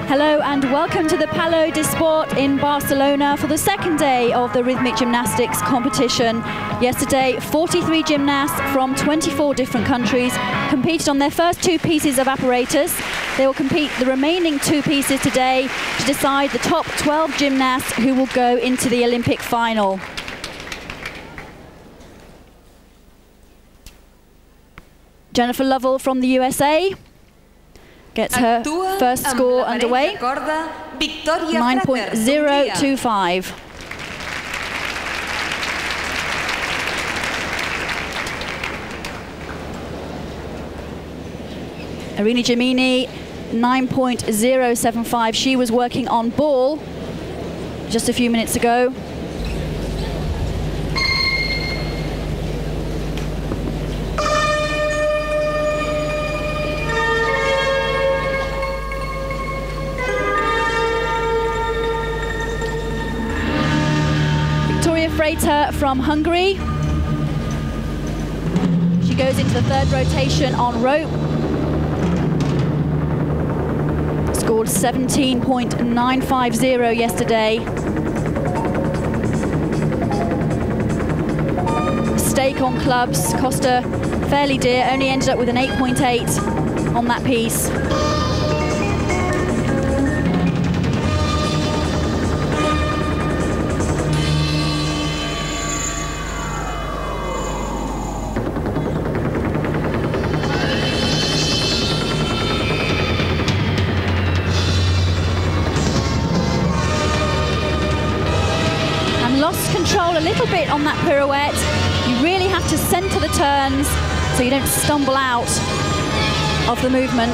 Hello and welcome to the Palo de Sport in Barcelona for the second day of the Rhythmic Gymnastics competition. Yesterday, 43 gymnasts from 24 different countries competed on their first two pieces of apparatus. They will compete the remaining two pieces today to decide the top 12 gymnasts who will go into the Olympic final. Jennifer Lovell from the USA gets her first score underway, 9.025. Irina Gemini, 9.075. She was working on ball just a few minutes ago. Freighter from Hungary. She goes into the third rotation on rope. Scored 17.950 yesterday. Stake on clubs cost her fairly dear, only ended up with an 8.8 on that piece. Lost control a little bit on that pirouette. You really have to center the turns so you don't stumble out of the movement.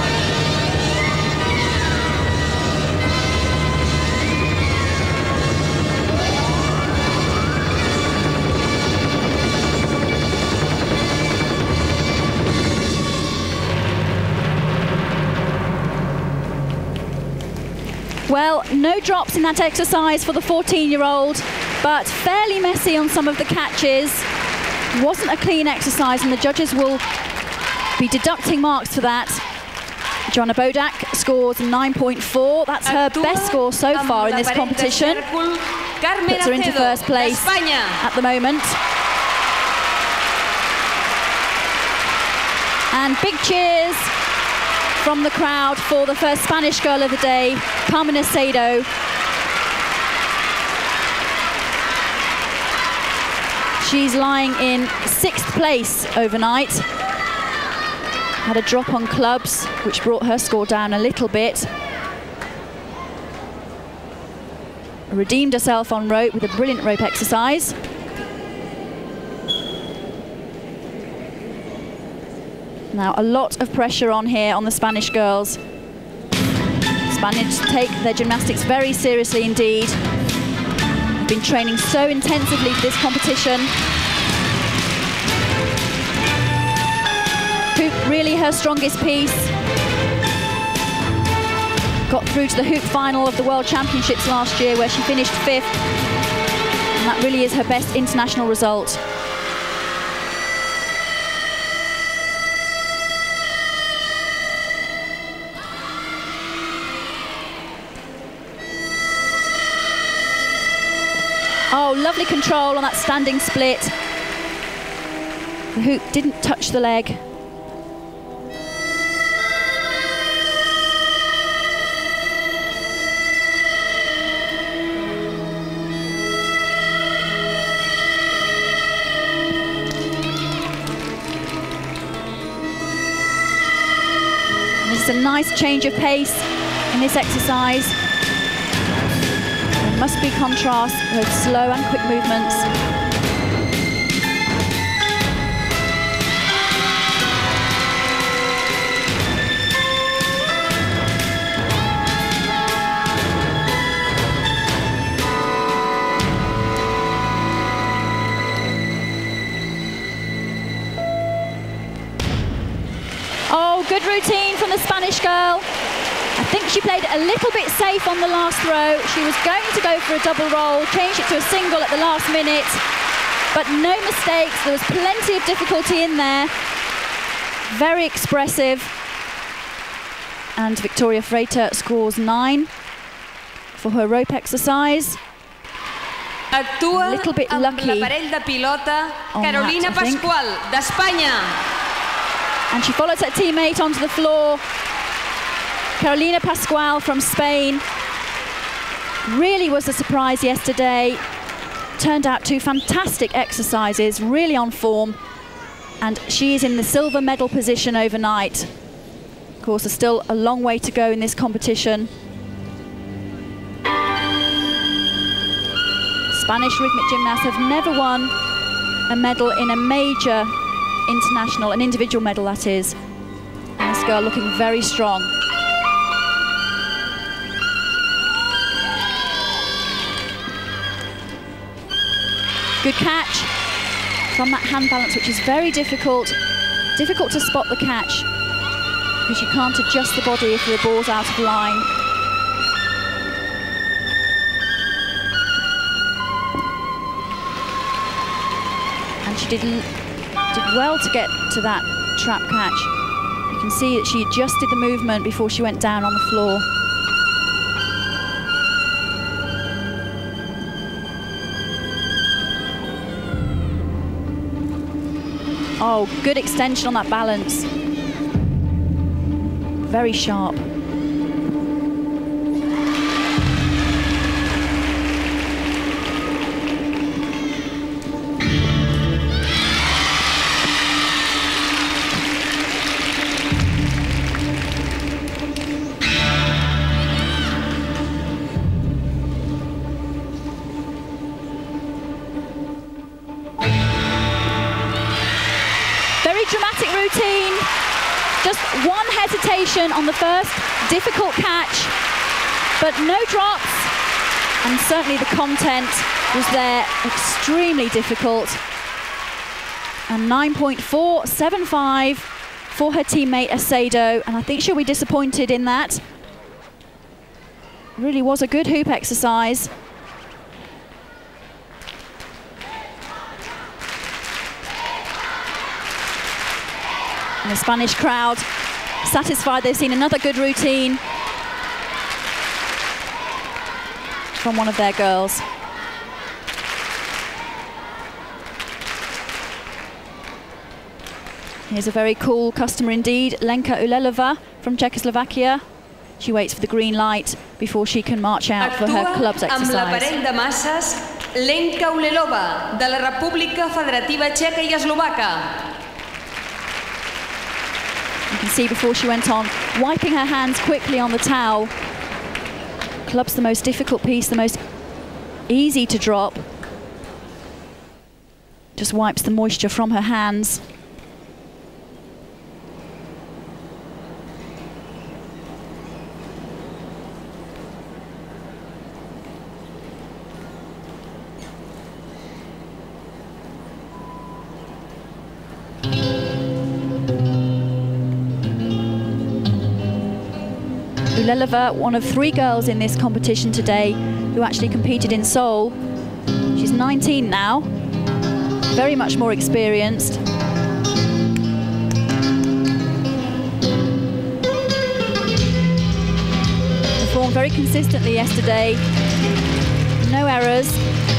Well, no drops in that exercise for the 14-year-old, but fairly messy on some of the catches. Wasn't a clean exercise, and the judges will be deducting marks for that. Joanna Bodak scores 9.4. That's her best score so far in this competition. Puts her into first place at the moment. And big cheers from the crowd for the first Spanish girl of the day, Carmen Acedo. She's lying in 6th place overnight. Had a drop on clubs, which brought her score down a little bit. Redeemed herself on rope with a brilliant rope exercise. Now, a lot of pressure on here on the Spanish girls. Spaniards take their gymnastics very seriously indeed. They've been training so intensively for this competition. Hoop, really her strongest piece. Got through to the hoop final of the World Championships last year, where she finished 5th. And that really is her best international result. Oh, lovely control on that standing split. The hoop didn't touch the leg. This is a nice change of pace in this exercise. Must be contrast with slow and quick movements. Oh, good routine from the Spanish girl. I think she played a little bit safe on the last throw. She was going to go for a double roll, changed it to a single at the last minute, but no mistakes. There was plenty of difficulty in there. Very expressive. And Victoria Freitas scores 9 for her rope exercise. Actua a little bit amb lucky l'aparell de pilota Carolina that, Pascual, d'Espanya. And she follows her teammate onto the floor. Carolina Pascual from Spain. Really was a surprise yesterday. Turned out 2 fantastic exercises, really on form. And she is in the silver medal position overnight. Of course, there's still a long way to go in this competition. Spanish rhythmic gymnasts have never won a medal in a major international, an individual medal that is. And this girl looking very strong. Good catch from that hand balance, which is very difficult. Difficult to spot the catch because you can't adjust the body if the ball's out of line. And she did well to get to that trap catch. You can see that she adjusted the movement before she went down on the floor. Oh, good extension on that balance. Very sharp. Dramatic routine, just one hesitation on the first difficult catch, but no drops, and certainly the content was there, extremely difficult. And 9.475 for her teammate Acedo, and I think she'll be disappointed in that. Really was a good hoop exercise. And the Spanish crowd satisfied they've seen another good routine from one of their girls. Here's a very cool customer indeed, Lenka Ulelova from Czechoslovakia. She waits for the green light before she can march out for her club's exercise. Amb l'aparell de masses, Lenka Ulelova, de la República Federativa Txeca i Eslovaca. You can see before she went on, wiping her hands quickly on the towel. Club's the most difficult piece, the most easy to drop. Just wipes the moisture from her hands. Ulelova, one of 3 girls in this competition today who actually competed in Seoul. She's 19 now, very much more experienced. Performed very consistently yesterday, no errors.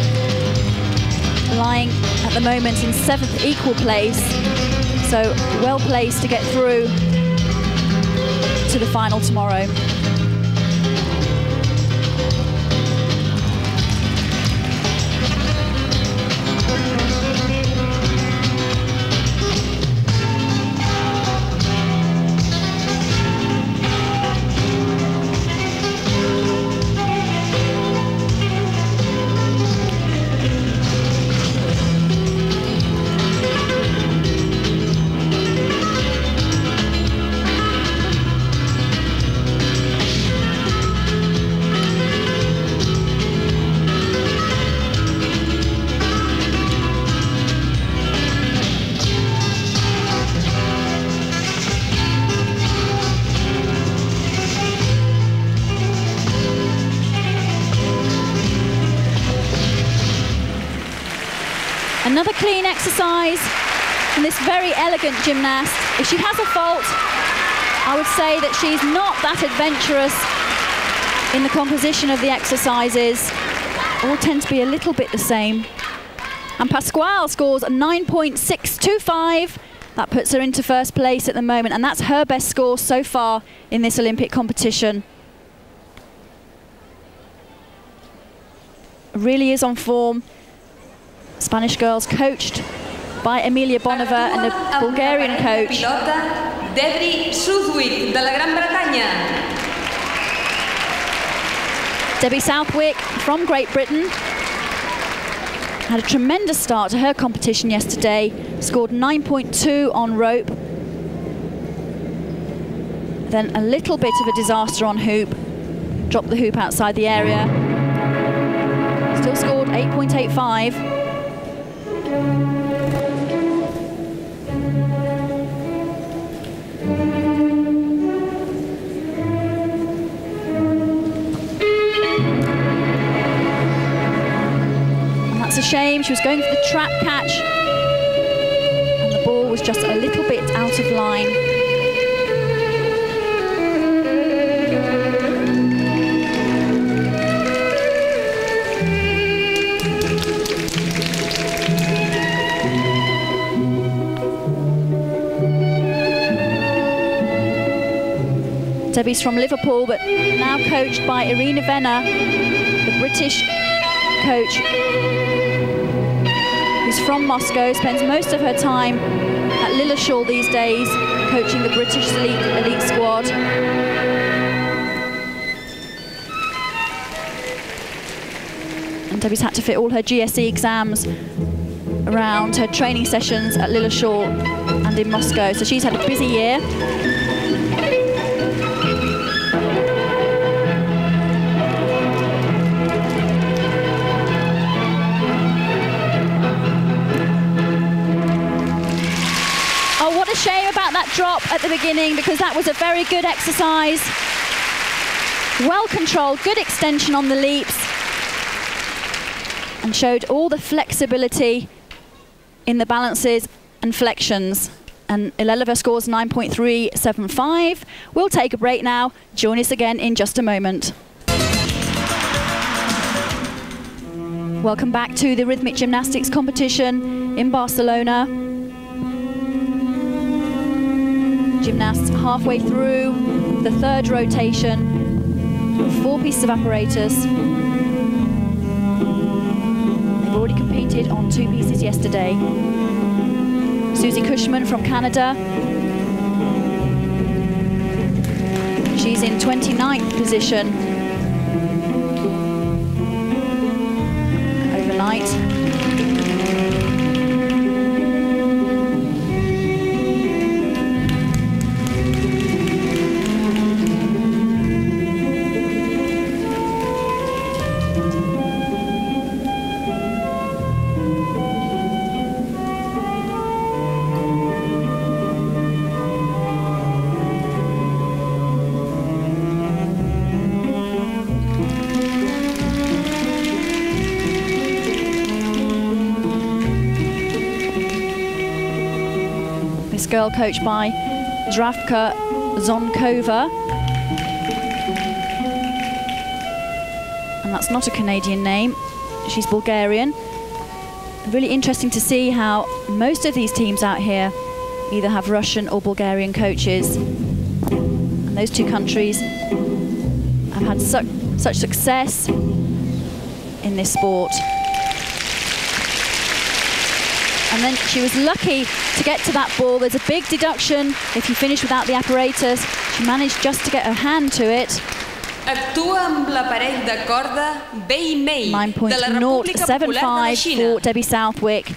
Lying at the moment in 7th equal place, so well placed to get through to the final tomorrow. Another clean exercise from this very elegant gymnast. If she has a fault, I would say that she's not that adventurous in the composition of the exercises. All tend to be a little bit the same. And Pascual scores a 9.625. That puts her into first place at the moment, and that's her best score so far in this Olympic competition. Really is on form. Spanish girls coached by Emilia Bonova and the Bulgarian coach. Debbie Southwick from Great Britain had a tremendous start to her competition yesterday, scored 9.2 on rope. Then a little bit of a disaster on hoop, dropped the hoop outside the area. Still scored 8.85. That's a shame. She was going for the trap catch and the ball was just a little bit out of line. Debbie's from Liverpool, but now coached by Irina Venner, the British coach, who's from Moscow, spends most of her time at Lilleshall these days, coaching the British elite squad. And Debbie's had to fit all her GSE exams around her training sessions at Lilleshall and in Moscow, so she's had a busy year. What a shame about that drop at the beginning, because that was a very good exercise. Well controlled, good extension on the leaps, and showed all the flexibility in the balances and flexions. And Ileleva scores 9.375. We'll take a break now. Join us again in just a moment. Welcome back to the Rhythmic Gymnastics competition in Barcelona. Gymnasts halfway through the third rotation, 4 pieces of apparatus. They've already competed on 2 pieces yesterday. Susie Cushman from Canada. She's in 29th position. Overnight. Girl coached by Zdravka Zonkova, and that's not a Canadian name, she's Bulgarian. Really interesting to see how most of these teams out here either have Russian or Bulgarian coaches, and those 2 countries have had such success in this sport. And then she was lucky to get to that ball. There's a big deduction if you finish without the apparatus. She managed just to get her hand to it. Actua amb l'aparell de corda Bei Mei de la República Popular de la Xina. 9.075 for Debbie Southwick.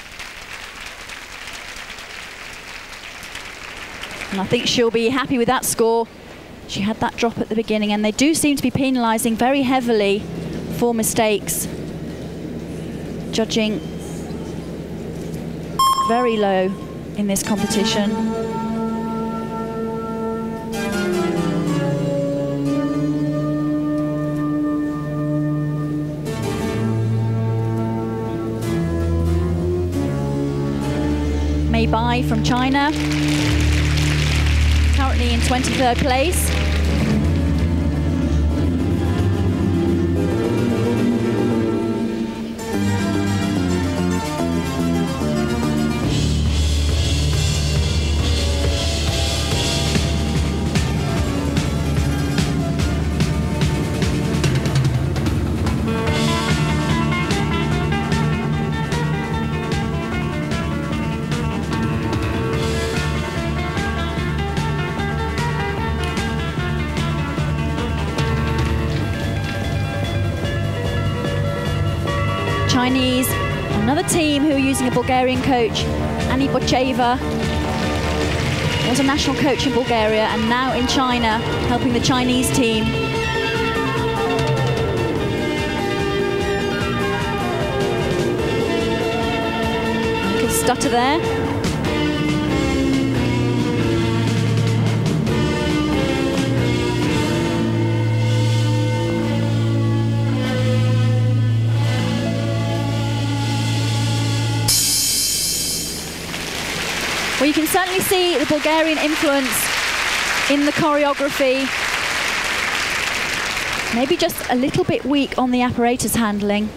And I think she'll be happy with that score. She had that drop at the beginning, and they do seem to be penalising very heavily for mistakes. Judging very low in this competition. Mei Bai from China, currently in 23rd place. Chinese, another team who are using a Bulgarian coach, Annie Bocheva, was a national coach in Bulgaria and now in China, helping the Chinese team. Good stutter there. Well, you can certainly see the Bulgarian influence in the choreography. Maybe just a little bit weak on the apparatus handling.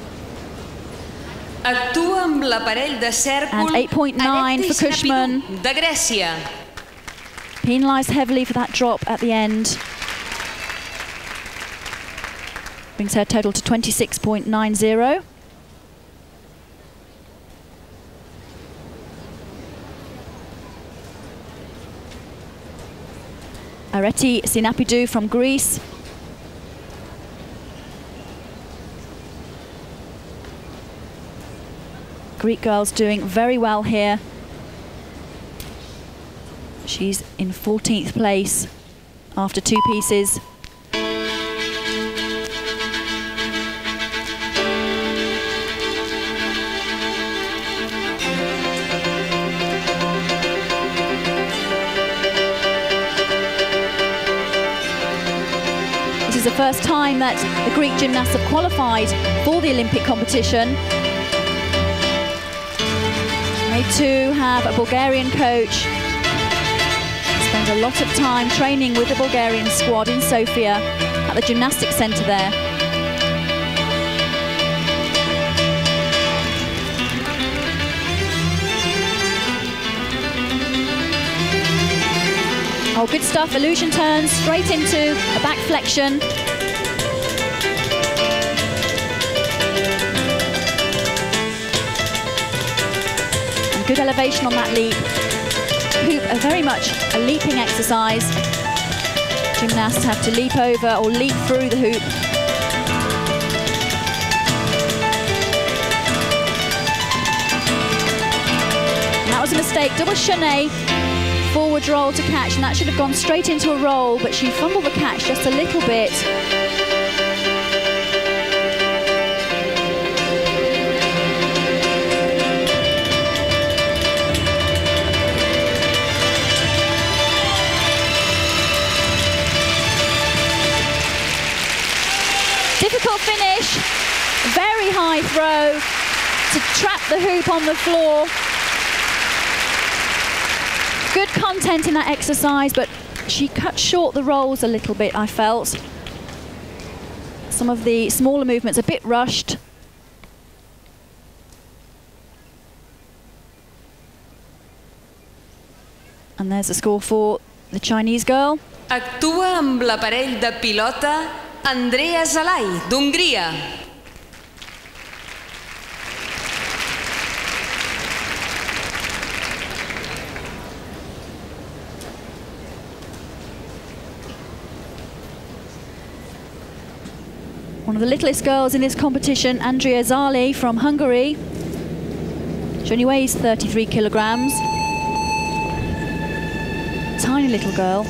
Actua amb l'aparell de cèrcol And 8.9 for Cushman. de Grècia. Penalised heavily for that drop at the end. Brings her total to 26.90. Areti Sinapidou from Greece. Greek girls doing very well here. She's in 14th place after 2 pieces. This is the first time that the Greek gymnasts have qualified for the Olympic competition. They too have a Bulgarian coach. Spends a lot of time training with the Bulgarian squad in Sofia at the gymnastics centre there. Oh, good stuff. Illusion turns straight into a back flexion. And good elevation on that leap. Hoop are very much a leaping exercise. Gymnasts have to leap over or leap through the hoop. And that was a mistake. Double chaîné. Forward roll to catch, and that should have gone straight into a roll, but she fumbled the catch just a little bit. Difficult finish, very high throw to trap the hoop on the floor. Good content in that exercise, but she cut short the rolls a little bit, I felt. Some of the smaller movements a bit rushed. And there's the score for the Chinese girl. Actua amb l'aparell de pilota Andrea Zalai, d'Hongria. One of the littlest girls in this competition, Andrea Zali from Hungary. She only weighs 33 kilograms. Tiny little girl.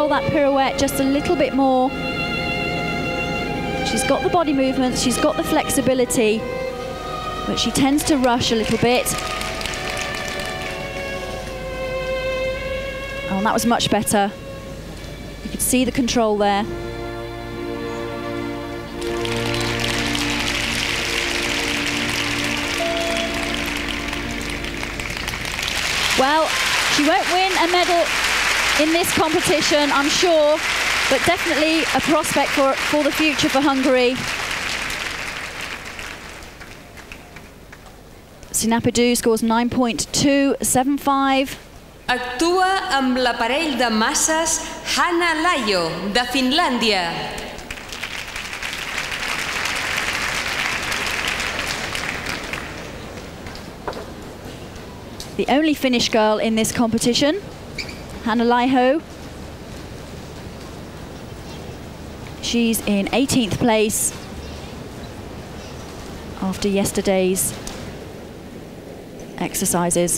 control that pirouette just a little bit more. She's got the body movements, she's got the flexibility, but she tends to rush a little bit. Oh, and that was much better. You could see the control there. Well, she won't win a medal in this competition, I'm sure, but definitely a prospect for the future for Hungary. Sinapidou scores 9.275. Actua amb l'aparell de masses Hanna Laiho, de Finlàndia. The only Finnish girl in this competition, Hanna Laiho. She's in 18th place after yesterday's exercises.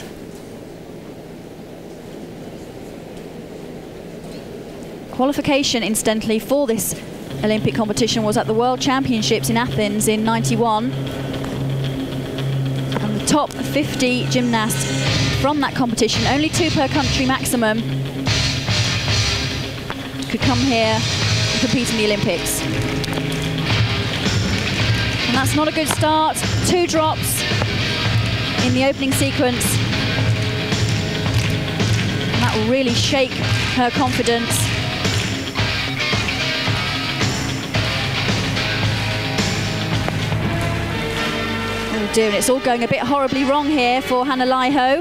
Qualification, incidentally, for this Olympic competition was at the World Championships in Athens in '91. And the top 50 gymnasts from that competition, only 2 per country maximum, could come here and compete in the Olympics. And that's not a good start. 2 drops in the opening sequence. And that will really shake her confidence. Oh dear, and it's all going a bit horribly wrong here for Hanna Laiho.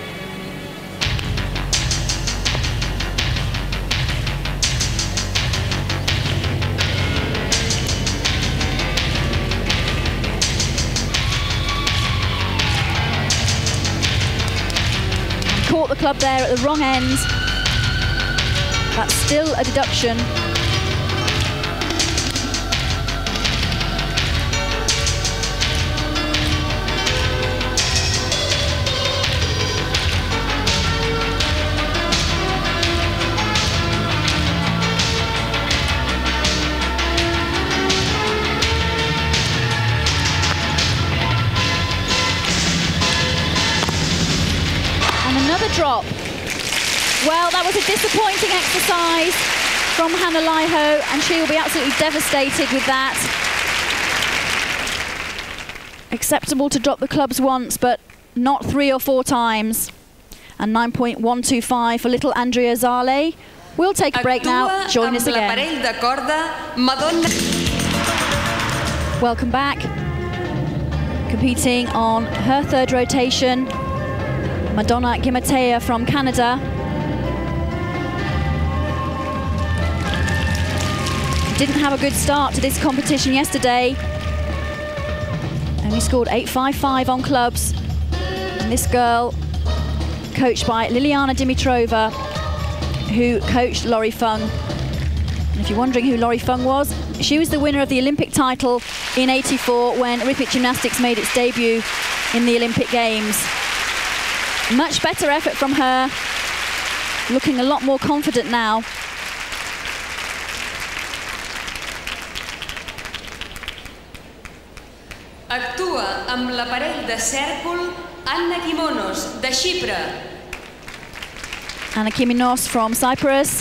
Caught the club there at the wrong end. That's still a deduction. Drop. Well, that was a disappointing exercise from Hanna Laiho, and she will be absolutely devastated with that. Acceptable to drop the clubs once, but not 3 or 4 times. And 9.125 for little Andrea Zale. We'll take a break now. Join us again. Welcome back. Competing on her 3rd rotation, Madonna Gimatea from Canada. Didn't have a good start to this competition yesterday. Only scored 8.55 on clubs. And this girl, coached by Liliana Dimitrova, who coached Laurie Fung. And if you're wondering who Laurie Fung was, she was the winner of the Olympic title in '84 when Rhythmic Gymnastics made its debut in the Olympic Games. Much better effort from her, looking a lot more confident now. Actua amb l'aparell de cèrcol Anna Kimonos, de Xipre. Anna Kimonos from Cyprus.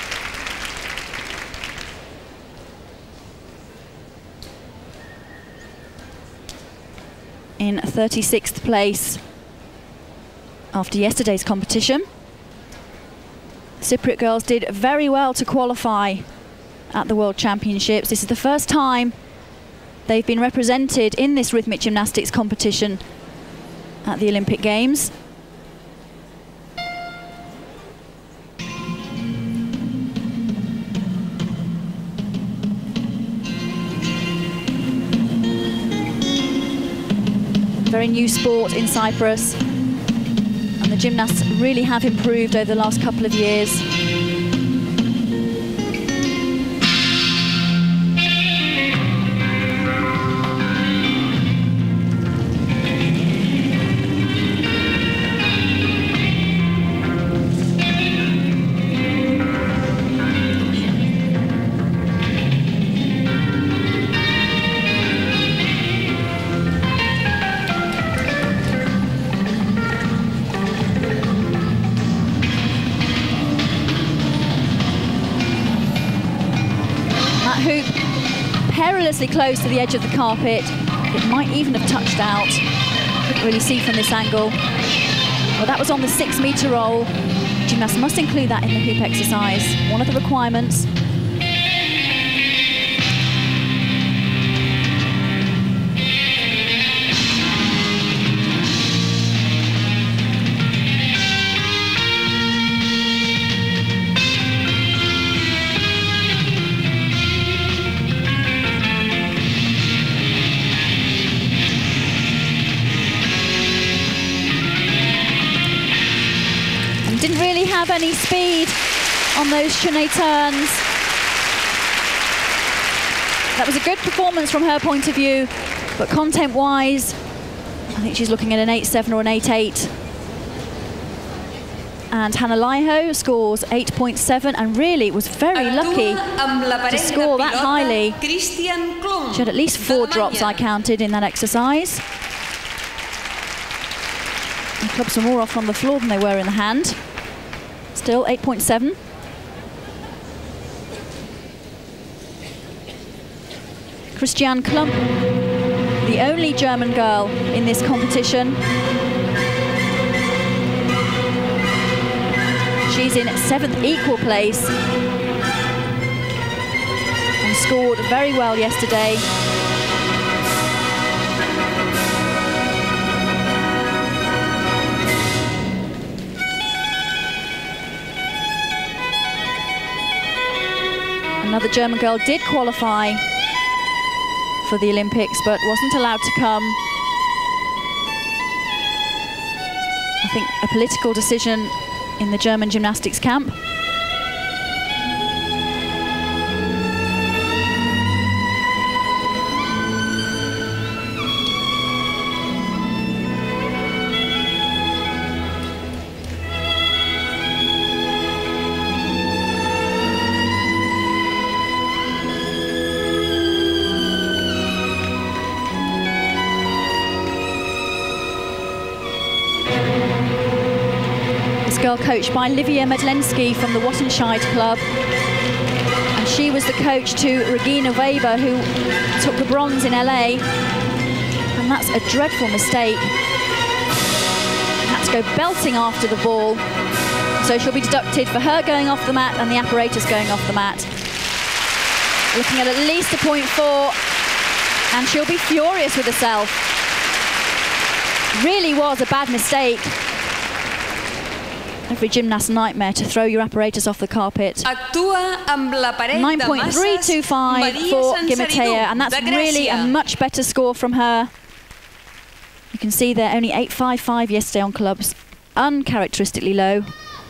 In 36th place after yesterday's competition. Cypriot girls did very well to qualify at the World Championships. This is the first time they've been represented in this rhythmic gymnastics competition at the Olympic Games. Very new sport in Cyprus, and the gymnasts really have improved over the last couple of years. that hoop perilously close to the edge of the carpet. It might even have touched out. Couldn't really see from this angle. Well, that was on the 6-meter roll. Gymnasts must include that in the hoop exercise. One of the requirements. Didn't really have any speed on those chaîné turns. That was a good performance from her point of view, but content-wise, I think she's looking at an 8.7 or an 8.8. And Hannah Laiho scores 8.7 and really was very lucky to score that highly. She had at least 4 drops, I counted, in that exercise. The clubs were more off on the floor than they were in the hand. Still 8.7. Christiane Klump, the only German girl in this competition. She's in 7th equal place and scored very well yesterday. Another German girl did qualify for the Olympics, but wasn't allowed to come. I think a political decision in the German gymnastics camp. Girl coached by Livia Medlensky from the Wattenscheid club, and she was the coach to Regina Weber, who took the bronze in LA, and that's a dreadful mistake. Had to go belting after the ball, so she'll be deducted for her going off the mat and the apparatus going off the mat. Looking at least a 0.4, and she'll be furious with herself. Really was a bad mistake. Every gymnast's nightmare to throw your apparatus off the carpet. 9.325 for Gimatea, and that's really a much better score from her. You can see there only 8.55 yesterday on clubs, uncharacteristically low.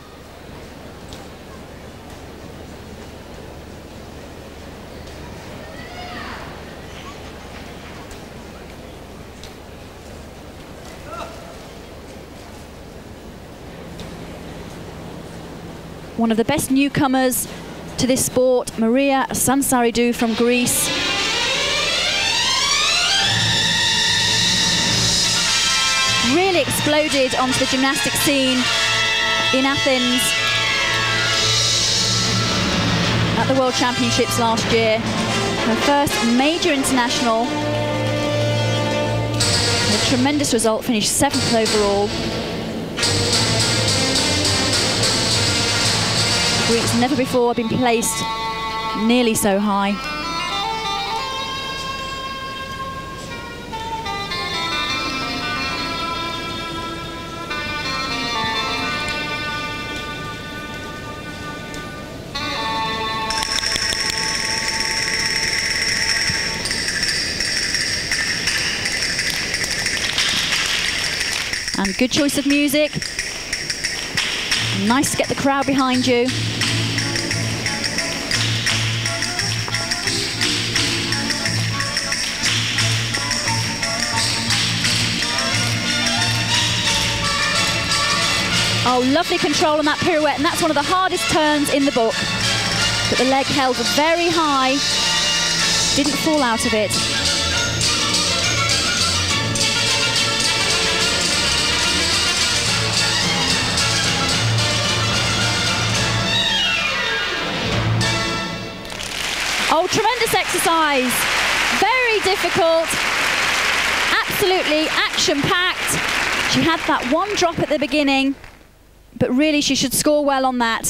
One of the best newcomers to this sport, Maria Sansaridou from Greece. Really exploded onto the gymnastics scene in Athens at the World Championships last year. Her first major international. A tremendous result, finished 7th overall. Greeks never before been placed nearly so high. And good choice of music. Nice to get the crowd behind you. Oh, lovely control on that pirouette, and that's one of the hardest turns in the book. But the leg held very high, didn't fall out of it. Oh, tremendous exercise. Very difficult. Absolutely action-packed. She had that one drop at the beginning, but really she should score well on that.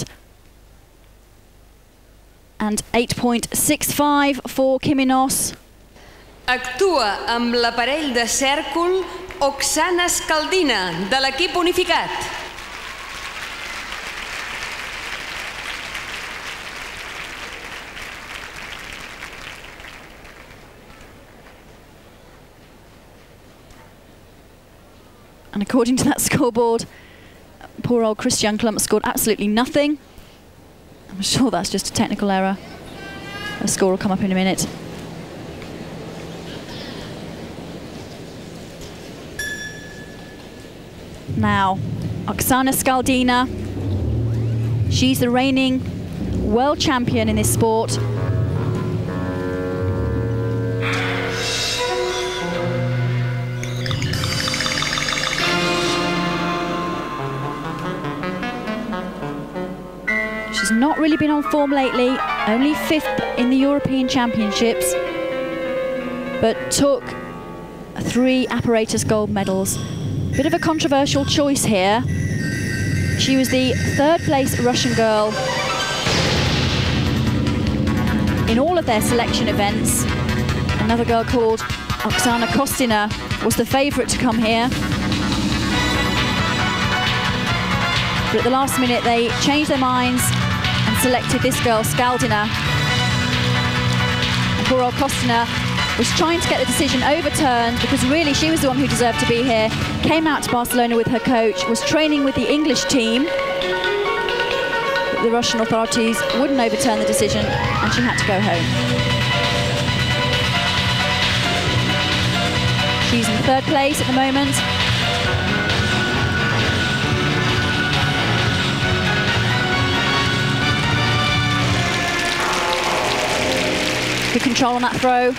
And 8.65 for Kiminos. Actua amb l'aparell de cèrcol Oksana Skaldina, de l'equip unificat. And according to that scoreboard, poor old Christian Klump scored absolutely nothing. I'm sure that's just a technical error. The score will come up in a minute. Now, Oksana Skaldina, she's the reigning world champion in this sport. She's not really been on form lately, only 5th in the European Championships, but took 3 apparatus gold medals. Bit of a controversial choice here. She was the 3rd place Russian girl in all of their selection events. Another girl called Oksana Kostina was the favourite to come here. But at the last minute they changed their minds and selected this girl, Skaldina. And poor old Kostina was trying to get the decision overturned because really she was the one who deserved to be here. Came out to Barcelona with her coach, was training with the English team. But the Russian authorities wouldn't overturn the decision and she had to go home. She's in 3rd place at the moment. Good control on that throw.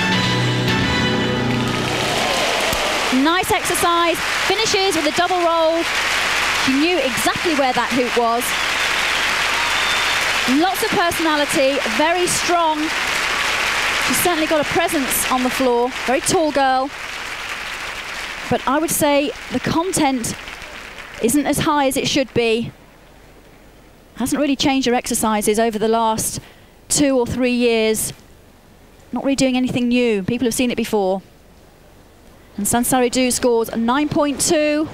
Nice exercise, finishes with a double roll. She knew exactly where that hoop was. Lots of personality, very strong. She's certainly got a presence on the floor, very tall girl. But I would say the content isn't as high as it should be. Hasn't really changed her exercises over the last 2 or 3 years. Not really doing anything new, people have seen it before. And Sansaridou scores a 9.2.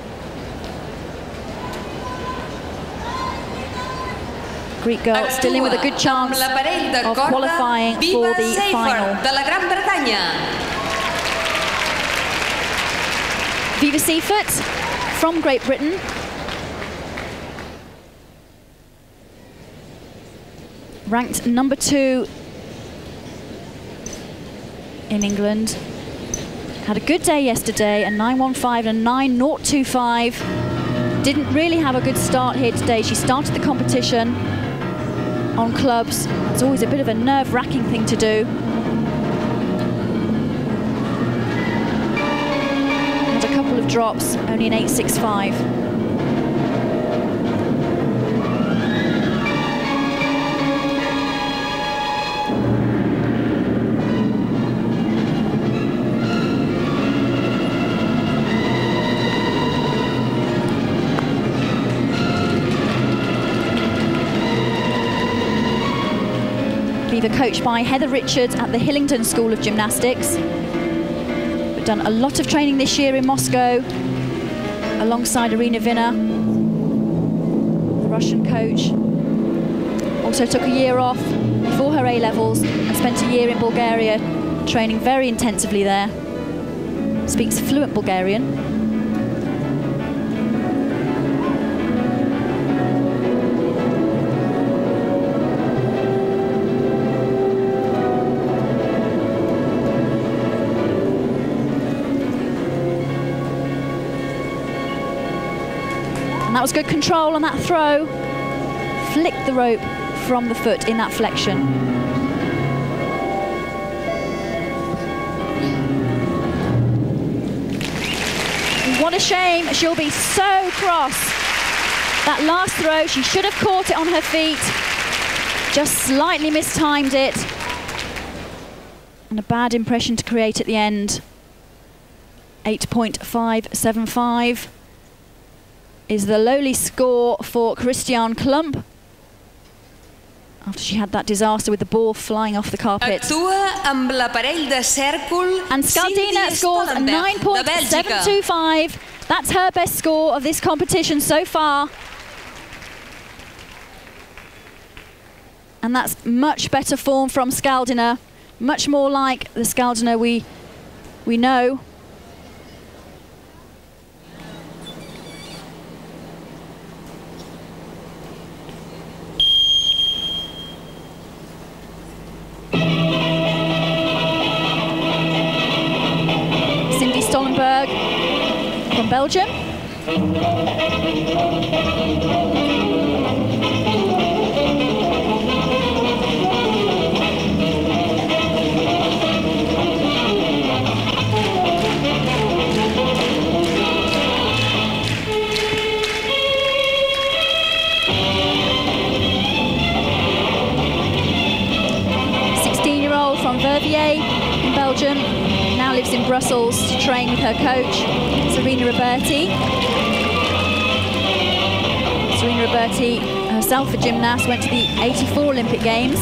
Greek girl still in with a good chance of qualifying for the final. Viva Seifert from Great Britain. Ranked number 2 in England. Had a good day yesterday, a 9.15 and a 9.025. Didn't really have a good start here today. She started the competition on clubs. It's always a bit of a nerve-wracking thing to do. Had a couple of drops, only an 8.65. Either coached by Heather Richards at the Hillingdon School of Gymnastics. We've done a lot of training this year in Moscow alongside Irina Vina, the Russian coach. Also took a year off before her A-levels and spent a year in Bulgaria training very intensively there. Speaks fluent Bulgarian. That was good control on that throw. Flicked the rope from the foot in that flexion. What a shame, she'll be so cross. That last throw, she should have caught it on her feet. Just slightly mistimed it. And a bad impression to create at the end. 8.575 is the lowly score for Christiane Klump after she had that disaster with the ball flying off the carpet. Actua amb l'aparell de cèrcol. And Scaldina scores a 9.725. That's her best score of this competition so far. And that's much better form from Scaldina. Much more like the Scaldina we know. Stollenberg from Belgium. From Verviers in Belgium, now lives in Brussels to train with her coach, Serena Roberti. Serena Roberti, herself a gymnast, went to the '84 Olympic Games.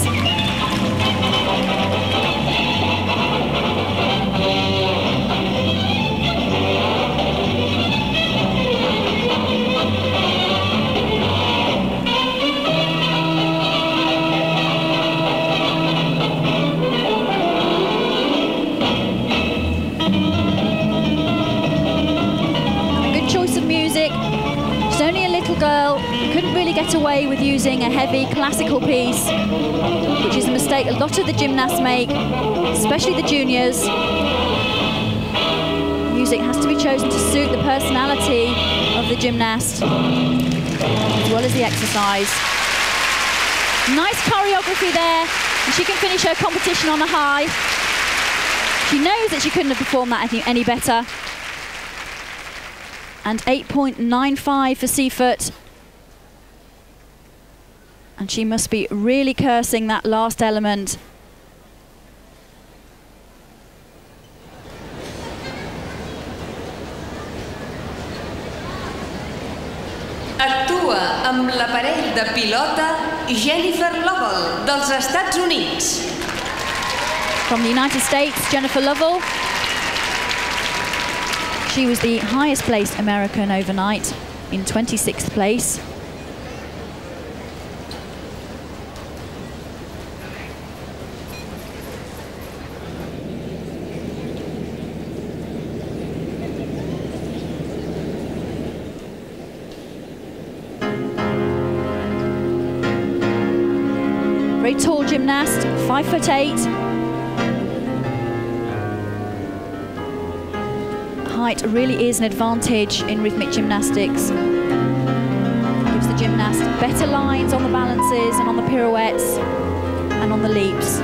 Girl couldn't really get away with using a heavy classical piece, which is a mistake a lot of the gymnasts make, especially the juniors. Music has to be chosen to suit the personality of the gymnast as well as the exercise. Nice choreography there, and she can finish her competition on a high. She knows that she couldn't have performed that any better. And 8.95 for Seifert. And she must be really cursing that last element. Actua amb l'aparell de pilota Jennifer Lovell dels Estats Units. From the United States, Jennifer Lovell. She was the highest placed American overnight in 26th place. Very tall gymnast, 5'8". Height really is an advantage in rhythmic gymnastics. It gives the gymnast better lines on the balances and on the pirouettes and on the leaps.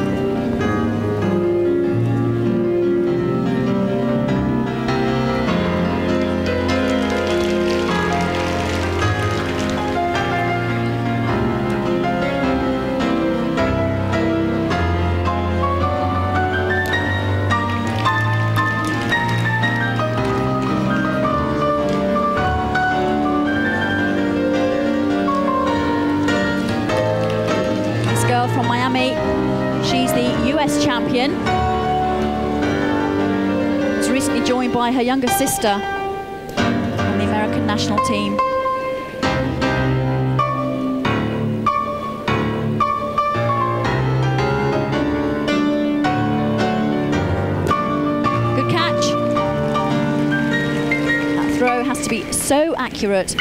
From Miami, she's the US champion. Was recently joined by her younger sister on the American national team. Good catch. That throw has to be so accurate.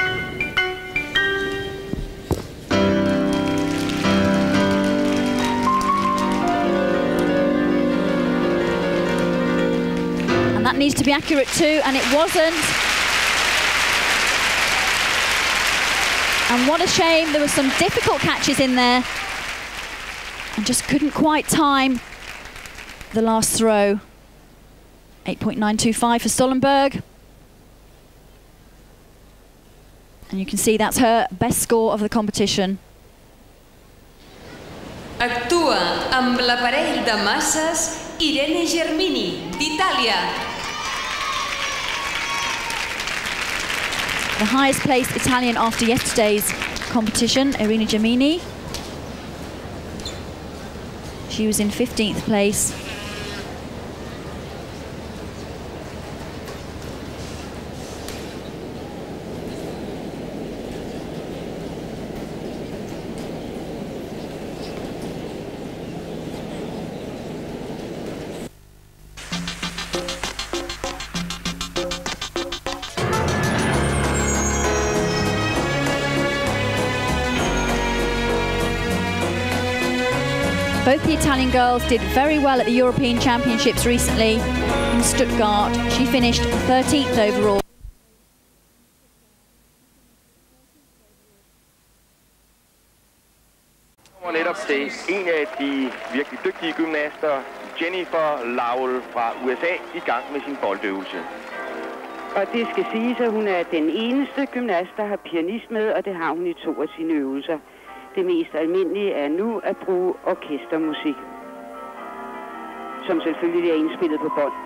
That needs to be accurate too, and it wasn't. And what a shame, there were some difficult catches in there and just couldn't quite time the last throw. 8.925 for Stollenberg. And you can see that's her best score of the competition. Actua amb l'aparell de masses Irene Germini, d'Italia. The highest placed Italian after yesterday's competition, Irene Germini. She was in 15th place. Both the Italian girls did very well at the European Championships recently in Stuttgart. She finished 13th overall. Og netop til en af de virkelig dygtige gymnaster, Jennifer Lowell fra USA, i gang med sin boldøvelse. Og det skal siges, at hun er den eneste gymnast, der har pianist med, og det har hun i 2 af sine øvelser. Det mest almindelige er nu at bruge orkestermusik, som selvfølgelig er indspillet på bånd.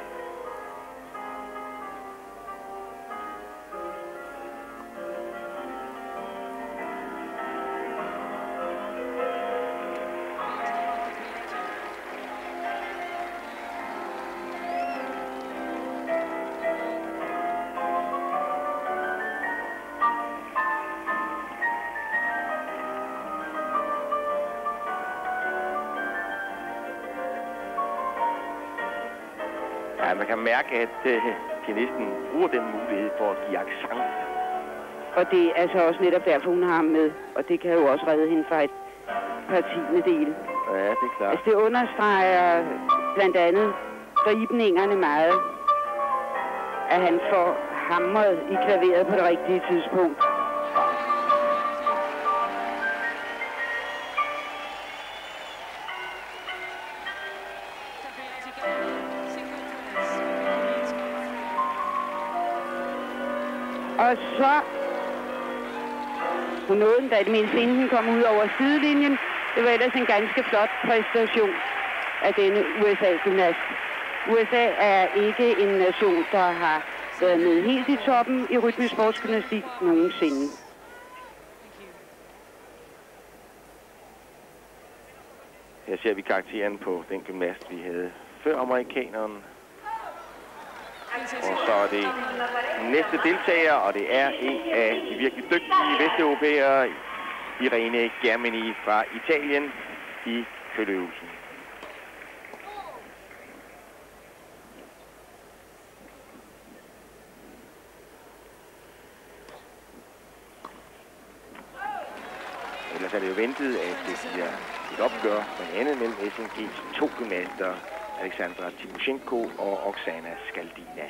Ja, man kan mærke, at pianisten bruger den mulighed for at give accent. Og det er altså også netop derfor, hun har ham med. Og det kan jo også redde hende fra et par tiendedele. Ja, det er klart. Altså det understreger blandt andet gribningerne meget, at han får hamret i klaveret på det rigtige tidspunkt. Og så hun nåede den, da det mindst inden den kom ud over sidelinjen. Det var ellers en ganske flot præstation af denne USA-gymnast. USA er ikke en nation, der har været med helt i toppen i rytmisk sportsgymnastik nogensinde. Her ser vi karakteren på den gymnast, vi havde før amerikaneren. Og så er det næste deltager, og det er en af de virkelig dygtige vesteuropæere, Irene Germini fra Italien, i følgeøvelsen. Ellers er det jo ventet, at det bliver et opgør, blandt andet mellem SNG's 2 gymnaster, Alexandra Timoshenko og Oksana Skaldina.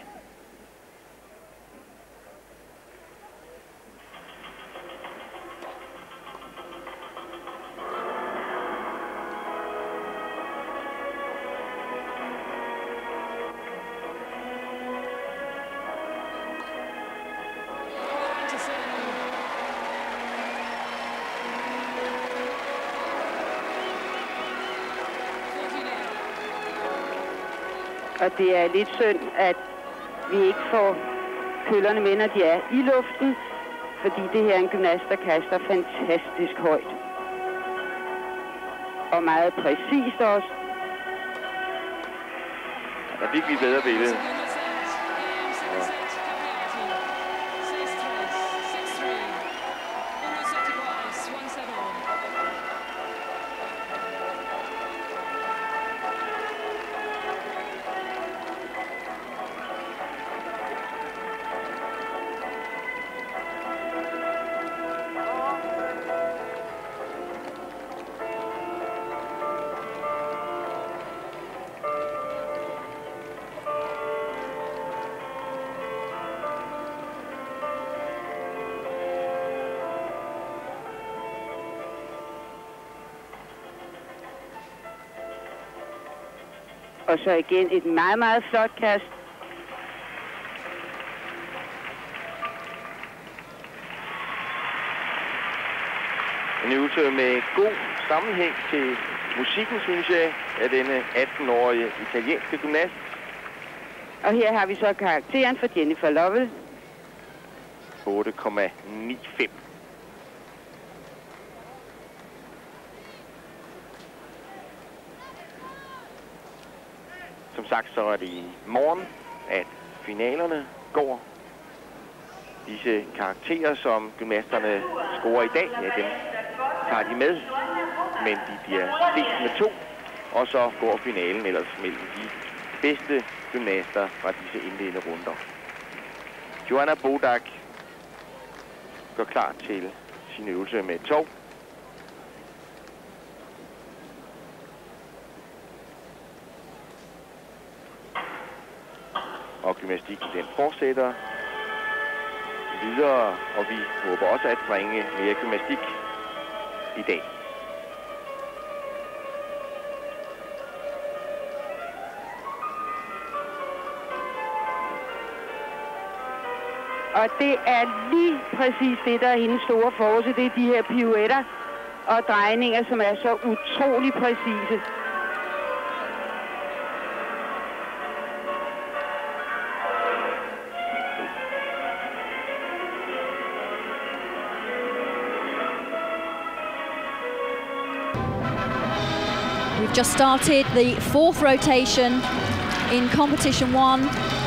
Og det er lidt synd, at vi ikke får køllerne med, når de er i luften, fordi det her er en gymnast, der kaster fantastisk højt. Og meget præcist også. Der fik vi et bedre billede. Og så igen et meget, meget flot kast. En øvelse med god sammenhæng til musikken, synes jeg, af denne 18-årige italienske gymnast. Og her har vi så karakteren for Jennifer Lovell. 8,95. Som sagt, så er det i morgen, at finalerne går. Disse karakterer, som gymnasterne scorer i dag, ja, dem tager de med, men de bliver delt med 2, og så går finalen ellers mellem de bedste gymnaster fra disse indledende runder. Joanna Bodak går klar til sin øvelse med tov. Og gymnastikken den fortsætter videre, og vi håber også at bringe mere gymnastik i dag. Og det er lige præcis det, der er hendes store force. Det er de her pirouetter og drejninger, som er så utrolig præcise. We've just started the 4th rotation in competition 1.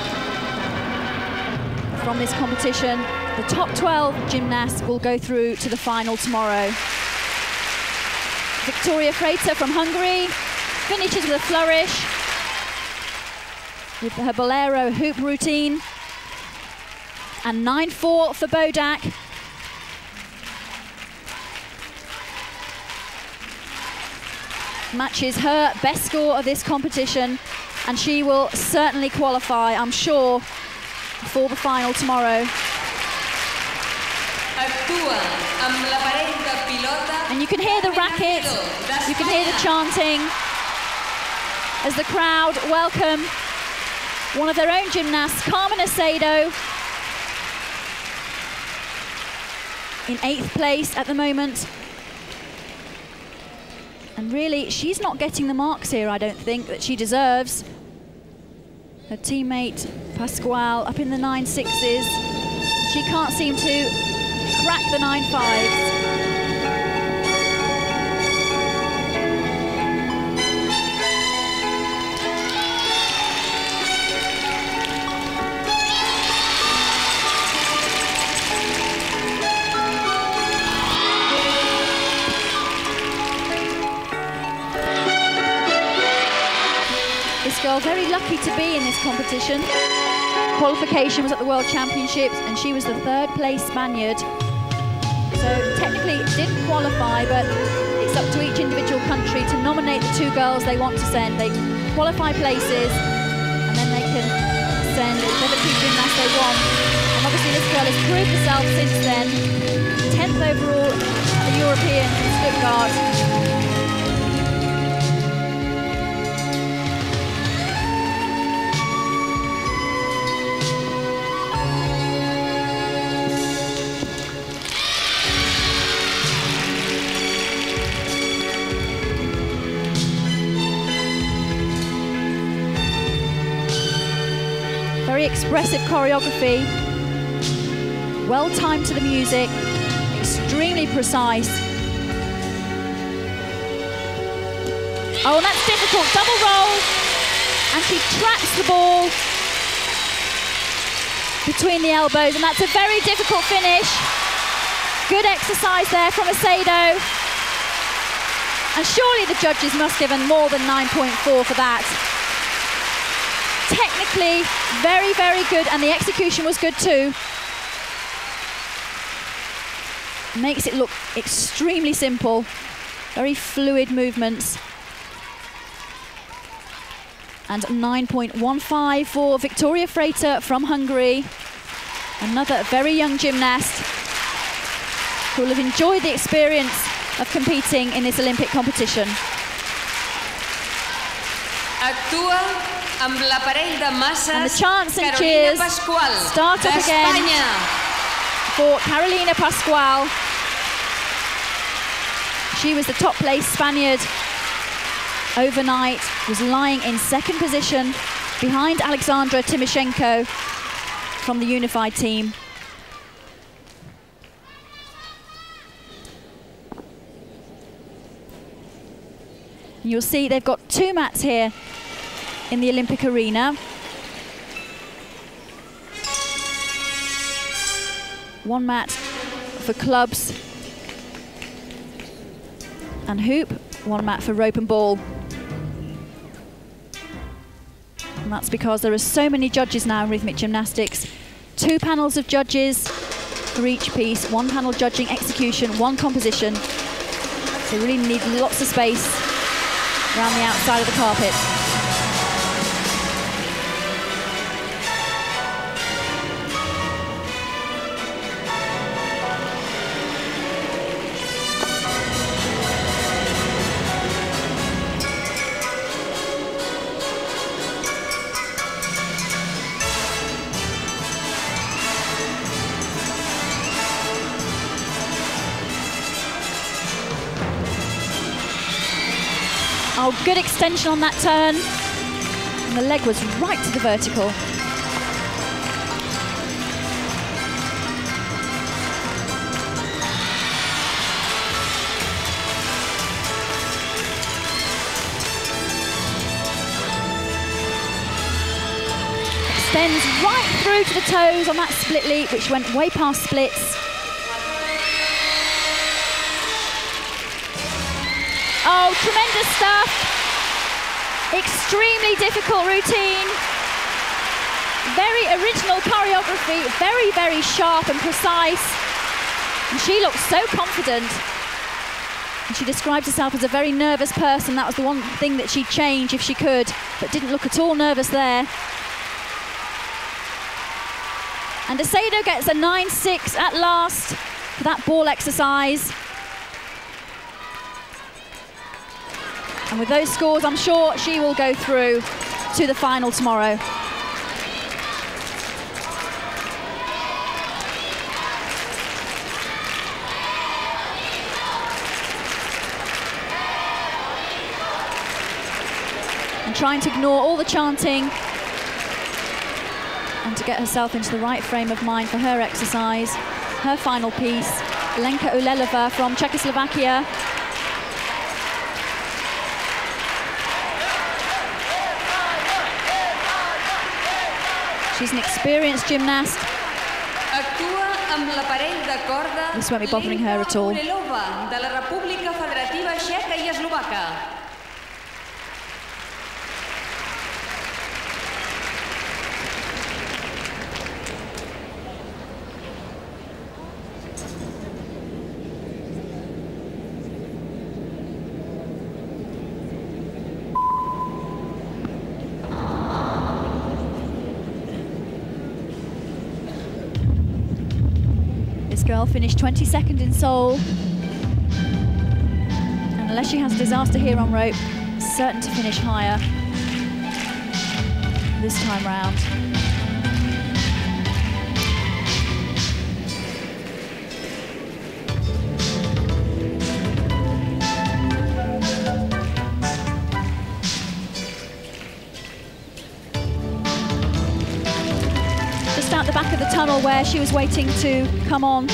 From this competition, the top 12 gymnasts will go through to the final tomorrow. Victoria Freiter from Hungary finishes with a flourish with her bolero hoop routine, and 9-4 for Bodak. Matches her best score of this competition, and she will certainly qualify, I'm sure, for the final tomorrow. And you can hear the racket, you can hear the chanting as the crowd welcome one of their own gymnasts, Carmen Acedo, in 8th place at the moment. And really, she's not getting the marks here, I don't think, that she deserves. Her teammate, Pasquale, up in the 9.6s. She can't seem to crack the 9.5s. This girl very lucky to be in this competition. Qualification was at the World Championships and she was the 3rd place Spaniard. So technically didn't qualify, but it's up to each individual country to nominate the 2 girls they want to send. They qualify places and then they can send whichever 2 gymnasts they want. And obviously this girl has proved herself since then. 10th overall at the European in Stuttgart. Very expressive choreography, well timed to the music, extremely precise. Oh, and that's difficult, double roll, and she traps the ball between the elbows, and that's a very difficult finish. Good exercise there from Acedo, and surely the judges must give her more than 9.4 for that. Technically, very, very good, and the execution was good too. Makes it look extremely simple, very fluid movements. And 9.15 for Victoria Freiter from Hungary. Another very young gymnast who will have enjoyed the experience of competing in this Olympic competition. Amb l'aparell de masses, and the chants and Carolina cheers Pasquale, start up again for Carolina Pasquale. She was the top placed Spaniard overnight, was lying in second position behind Alexandra Timoshenko from the unified team. You'll see they've got 2 mats here in the Olympic arena. One mat for clubs and hoop, one mat for rope and ball. And that's because there are so many judges now in rhythmic gymnastics. 2 panels of judges for each piece, 1 panel judging execution, 1 composition. So really need lots of space around the outside of the carpet. Oh, good extension on that turn. And the leg was right to the vertical. Extends right through to the toes on that split leap, which went way past splits. Oh, tremendous stuff. Extremely difficult routine. Very original choreography, very, very sharp and precise. And she looked so confident. And she describes herself as a very nervous person. That was the one thing that she'd change if she could, but didn't look at all nervous there. And Acedo gets a 9-6 at last for that ball exercise. And with those scores, I'm sure she will go through to the final tomorrow. And trying to ignore all the chanting and to get herself into the right frame of mind for her exercise. Her final piece, Lenka Ulelova from Czechoslovakia. She's an experienced gymnast. This won't be bothering her at all. Girl finished 22nd in Seoul, and unless she has a disaster here on rope, certain to finish higher this time round. Out the back of the tunnel where she was waiting to come on,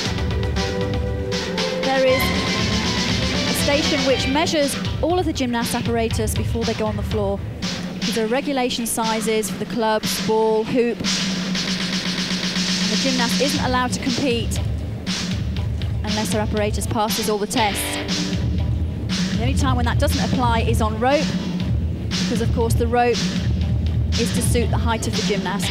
there is a station which measures all of the gymnast apparatus before they go on the floor. There are regulation sizes for the clubs, ball, hoop. And the gymnast isn't allowed to compete unless her apparatus passes all the tests. The only time when that doesn't apply is on rope, because of course the rope is to suit the height of the gymnast.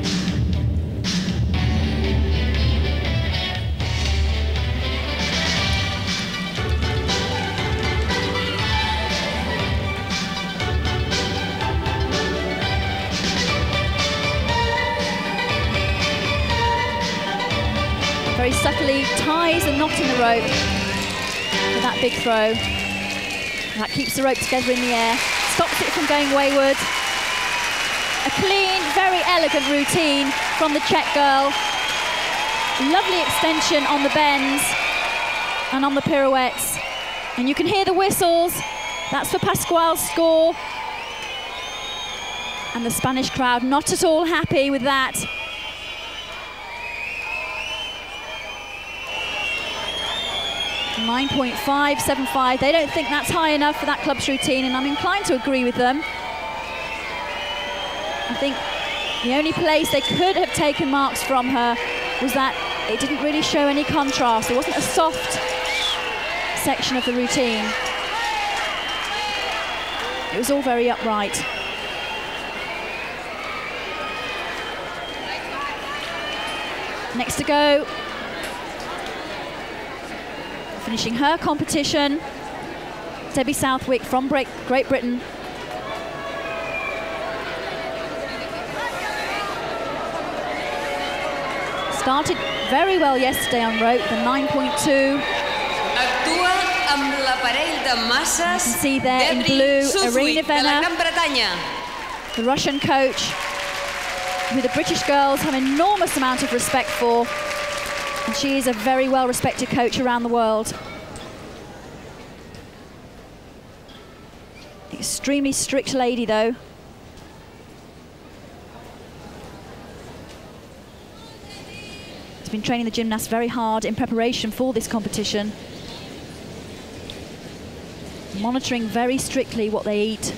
Very subtly ties a knot in the rope with that big throw. And that keeps the rope together in the air, stops it from going wayward. A clean, very elegant routine from the Czech girl. Lovely extension on the bends and on the pirouettes. And you can hear the whistles. That's for Pascual's score. And the Spanish crowd not at all happy with that. .575. They don't think that's high enough for that club's routine, and I'm inclined to agree with them. I think the only place they could have taken marks from her was that it didn't really show any contrast. It wasn't a soft section of the routine. It was all very upright. Next to go, finishing her competition, Debbie Southwick from Great Britain. Started very well yesterday on rope, the 9.2. You can see there in blue, Irina Venner, the Russian coach, who the British girls have an enormous amount of respect for. And she is a very well-respected coach around the world. Extremely strict lady, though. Has been training the gymnasts very hard in preparation for this competition. Monitoring very strictly what they eat.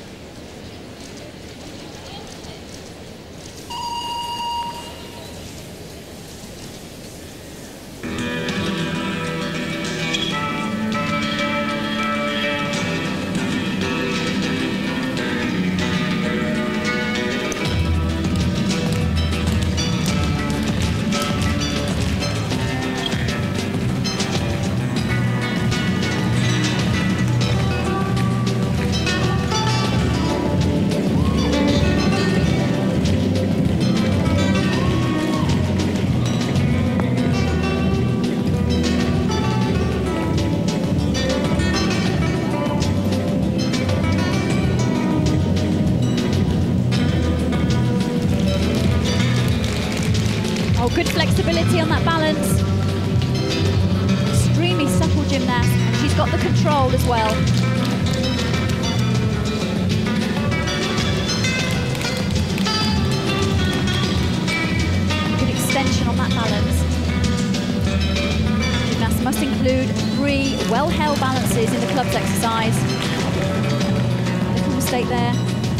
Good flexibility on that balance. Extremely supple gymnast, and she's got the control as well. Good extension on that balance. Gymnasts must include 3 well-held balances in the club's exercise. Little mistake there.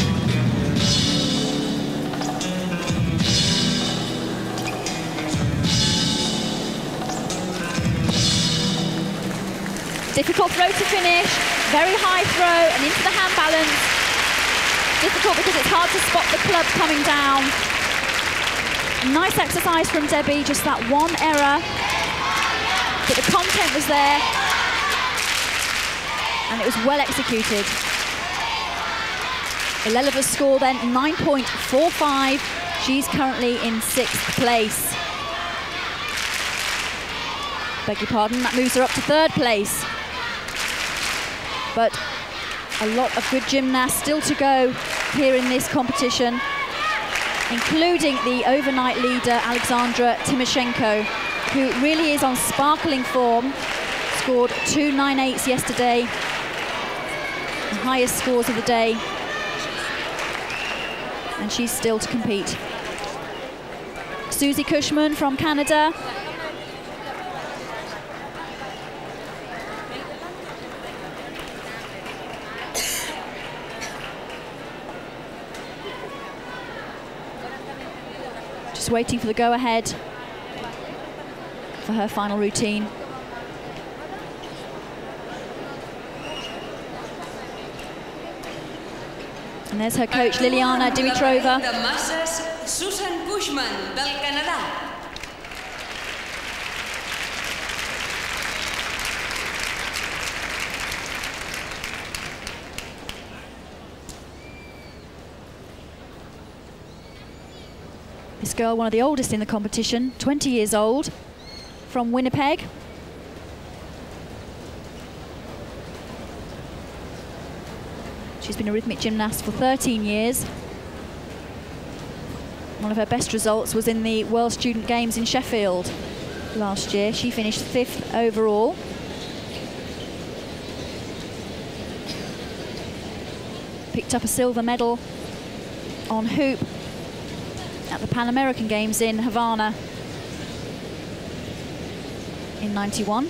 Difficult throw to finish, very high throw and into the hand balance. Difficult because it's hard to spot the club coming down. Nice exercise from Debbie, just that one error. But the content was there and it was well executed. Ileleva's score then 9.45. She's currently in 6th place. Beg your pardon, that moves her up to 3rd place. But a lot of good gymnasts still to go here in this competition, including the overnight leader, Alexandra Timoshenko, who really is on sparkling form. Scored 2 9/8s yesterday, the highest scores of the day. And she's still to compete. Susie Cushman from Canada. Just waiting for the go-ahead for her final routine. And there's her coach, Liliana Dimitrova. Susan Cushman, del Canadà. This girl, one of the oldest in the competition, 20 years old, from Winnipeg. She's been a rhythmic gymnast for 13 years. One of her best results was in the World Student Games in Sheffield last year. She finished 5th overall. picked up a silver medal on hoop at the Pan American Games in Havana in '91.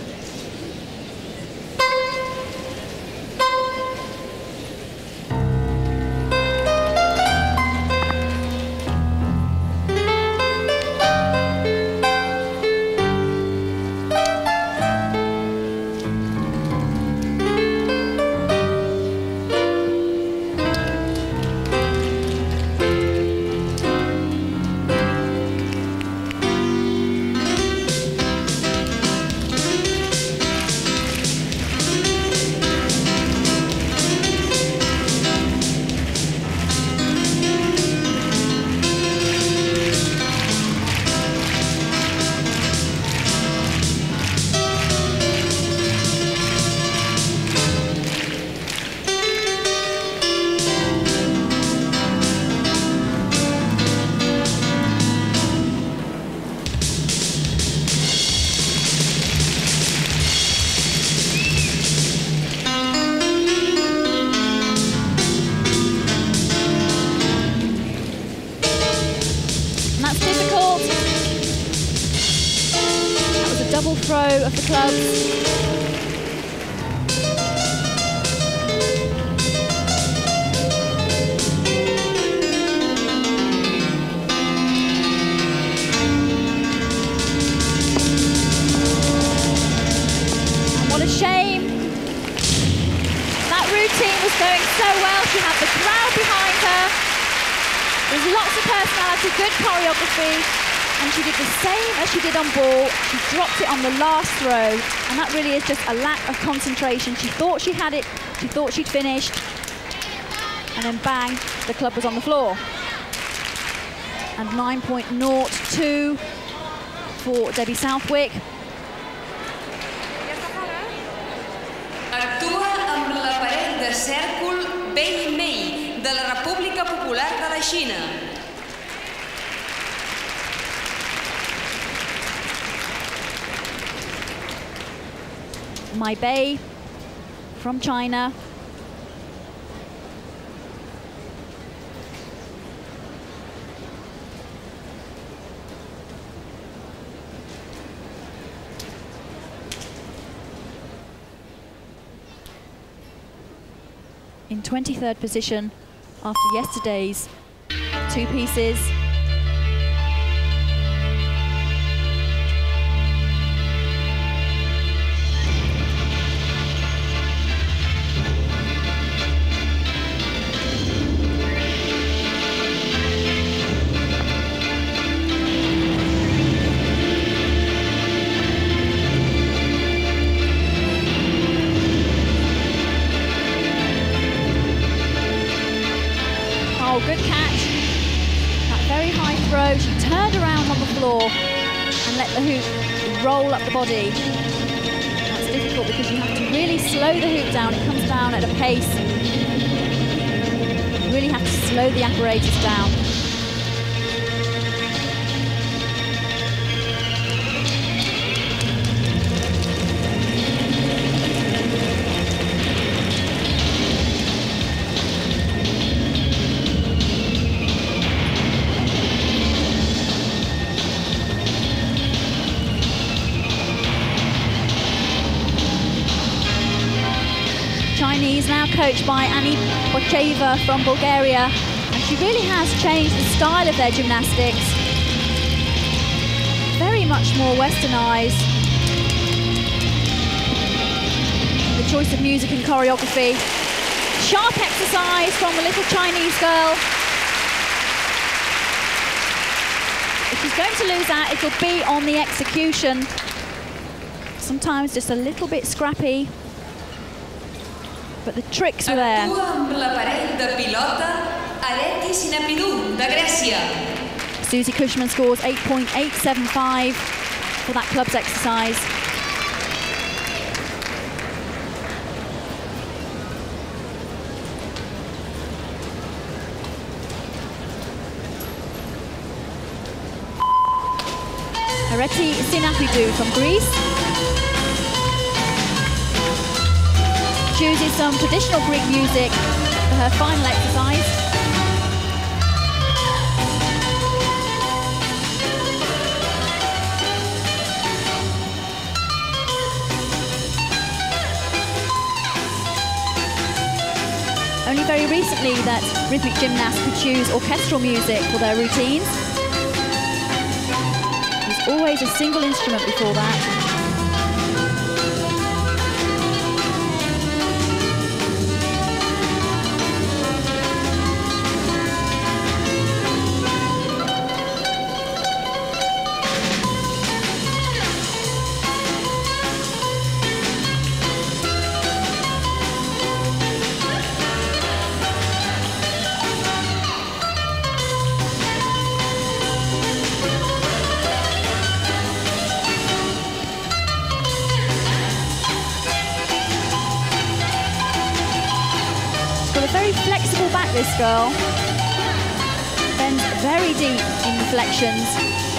Double throw of the clubs. And what a shame. That routine was going so well. She had the crowd behind her. There's lots of personality, good choreography. And she did the same as she did on ball. She dropped it on the last throw, and that really is just a lack of concentration. She thought she had it, she thought she'd finished, and then bang, the club was on the floor. And 9.02 for Debbie Southwick. Actua amb l'aparell de cèrcol Bei Mei de la República Popular de la Xina. My Bei from China. In 23rd position after yesterday's two pieces. Oh, good catch. That very high throw. She turned around on the floor and let the hoop roll up the body. That's difficult because you have to really slow the hoop down. It comes down at a pace. You really have to slow the apparatus down. Chinese, now coached by Annie Bocheva from Bulgaria, and she really has changed the style of their gymnastics. Very much more westernized. The choice of music and choreography. Sharp exercise from the little Chinese girl. If she's going to lose that, it'll be on the execution. Sometimes just a little bit scrappy. But the tricks were there. Actua amb l'aparell de pilota Areti Sinapidou de Grècia. Susie Cushman scores 8.875 for that club's exercise. Areti Sinapidou from Greece chooses some traditional Greek music, for her final exercise. Only very recently that rhythmic gymnasts could choose orchestral music for their routines. There's always a single instrument before that. Very flexible back, this girl. Bends very deep in the flexions.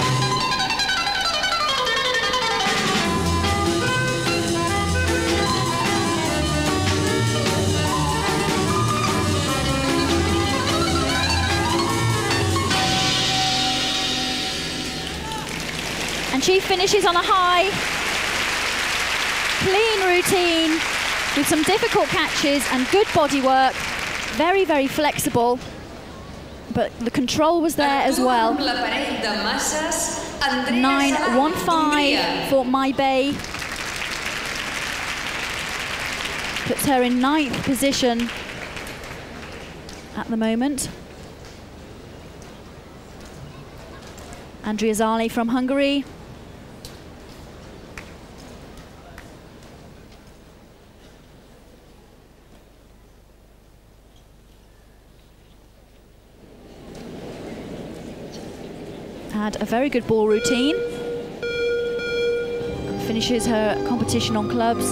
And she finishes on a high. Clean routine with some difficult catches and good body work. Very, very flexible, but the control was there as well. 9.15 for Mai Bei. Puts her in 9th position at the moment. Andrea Zali from Hungary. Had a very good ball routine. Finishes her competition on clubs.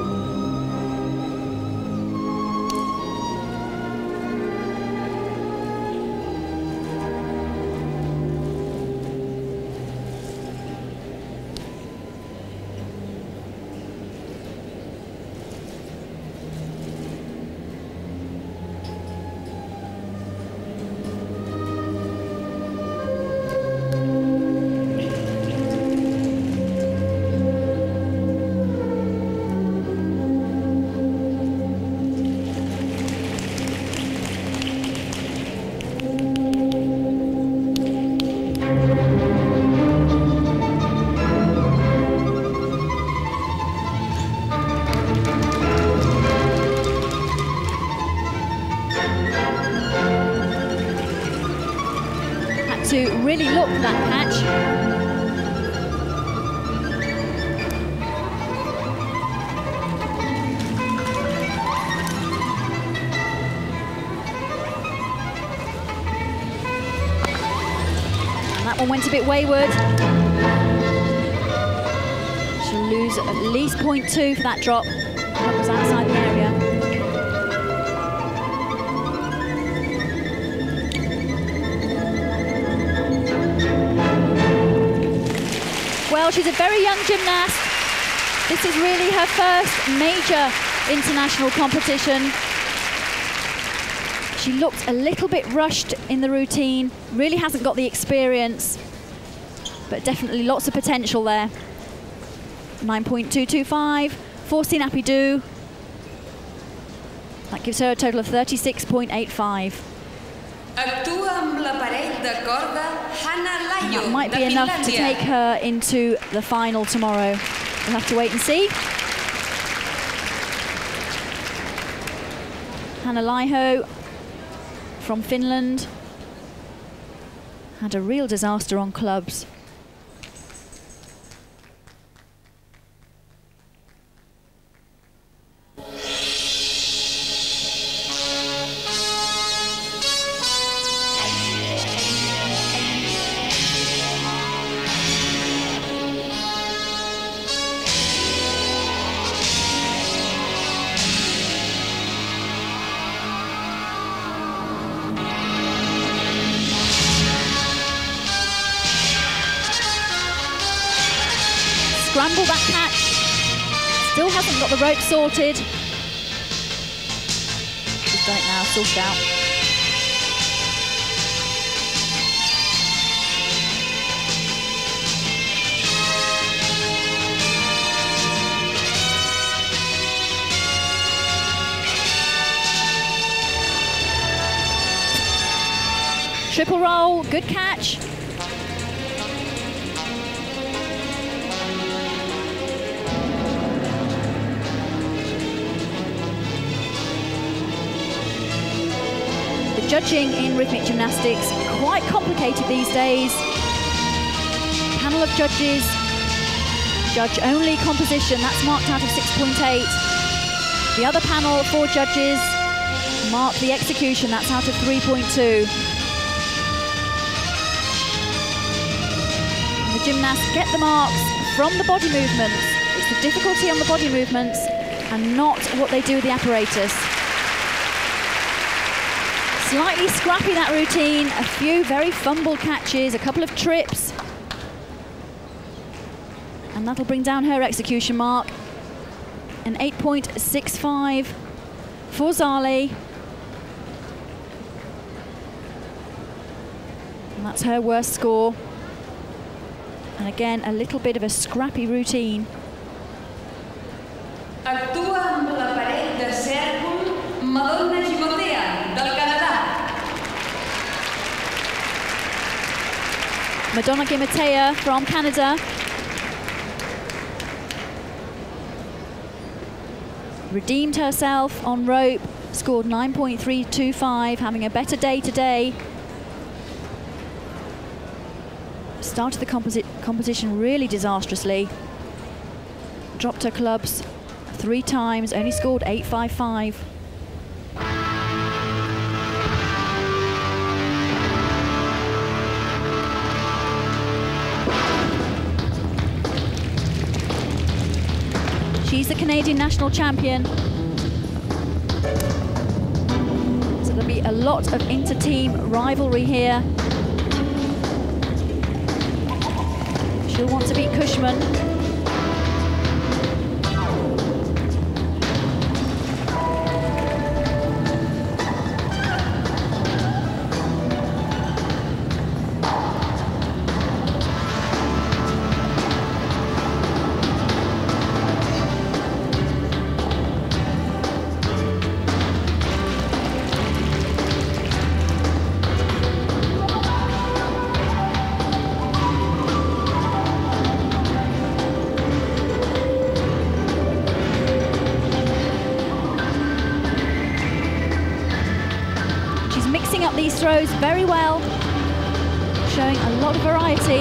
To really look for that catch. And that one went a bit wayward. She'll lose at least 0.2 for that drop. That was outside the area. Well, she's a very young gymnast. This is really her first major international competition. She looked a little bit rushed in the routine, really hasn't got the experience, but definitely lots of potential there. 9.225 for Sinapidou. That gives her a total of 36.85. That might be enough to take her into the final tomorrow. We'll have to wait and see. Hanna Laiho from Finland had a real disaster on clubs. Scramble that catch. Still hasn't got the rope sorted. She's Got it now, sorted out. Triple roll, good catch. The judging in rhythmic gymnastics, quite complicated these days. Panel of judges judge only composition, that's marked out of 6.8. The other panel, 4 judges, mark the execution, that's out of 3.2. The gymnasts get the marks from the body movements. It's the difficulty on the body movements and not what they do with the apparatus. Slightly scrappy, that routine, a few very fumbled catches, a couple of trips. And that'll bring down her execution mark. An 8.65 for Zali. And that's her worst score. And again, a little bit of a scrappy routine. Actua amb l'aparell de cèrcol Madonna Gimotea, del Canadà. Madonna Gimotea from Canada. Redeemed herself on rope, scored 9.325, having a better day today. Started the competition really disastrously. Dropped her clubs 3 times, only scored 8.55. She's the Canadian national champion. So there'll be a lot of inter-team rivalry here. She'll want to beat Cushman. These throws very well, showing a lot of variety.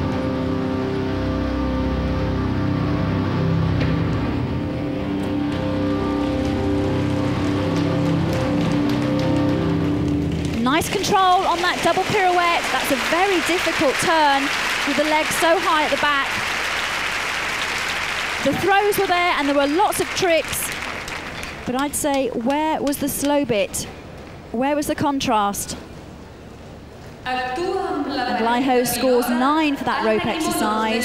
Nice control on that double pirouette. That's a very difficult turn with the legs so high at the back. The throws were there and there were lots of tricks, but I'd say, where was the slow bit? Where was the contrast? And Laiho scores 9 for that rope exercise.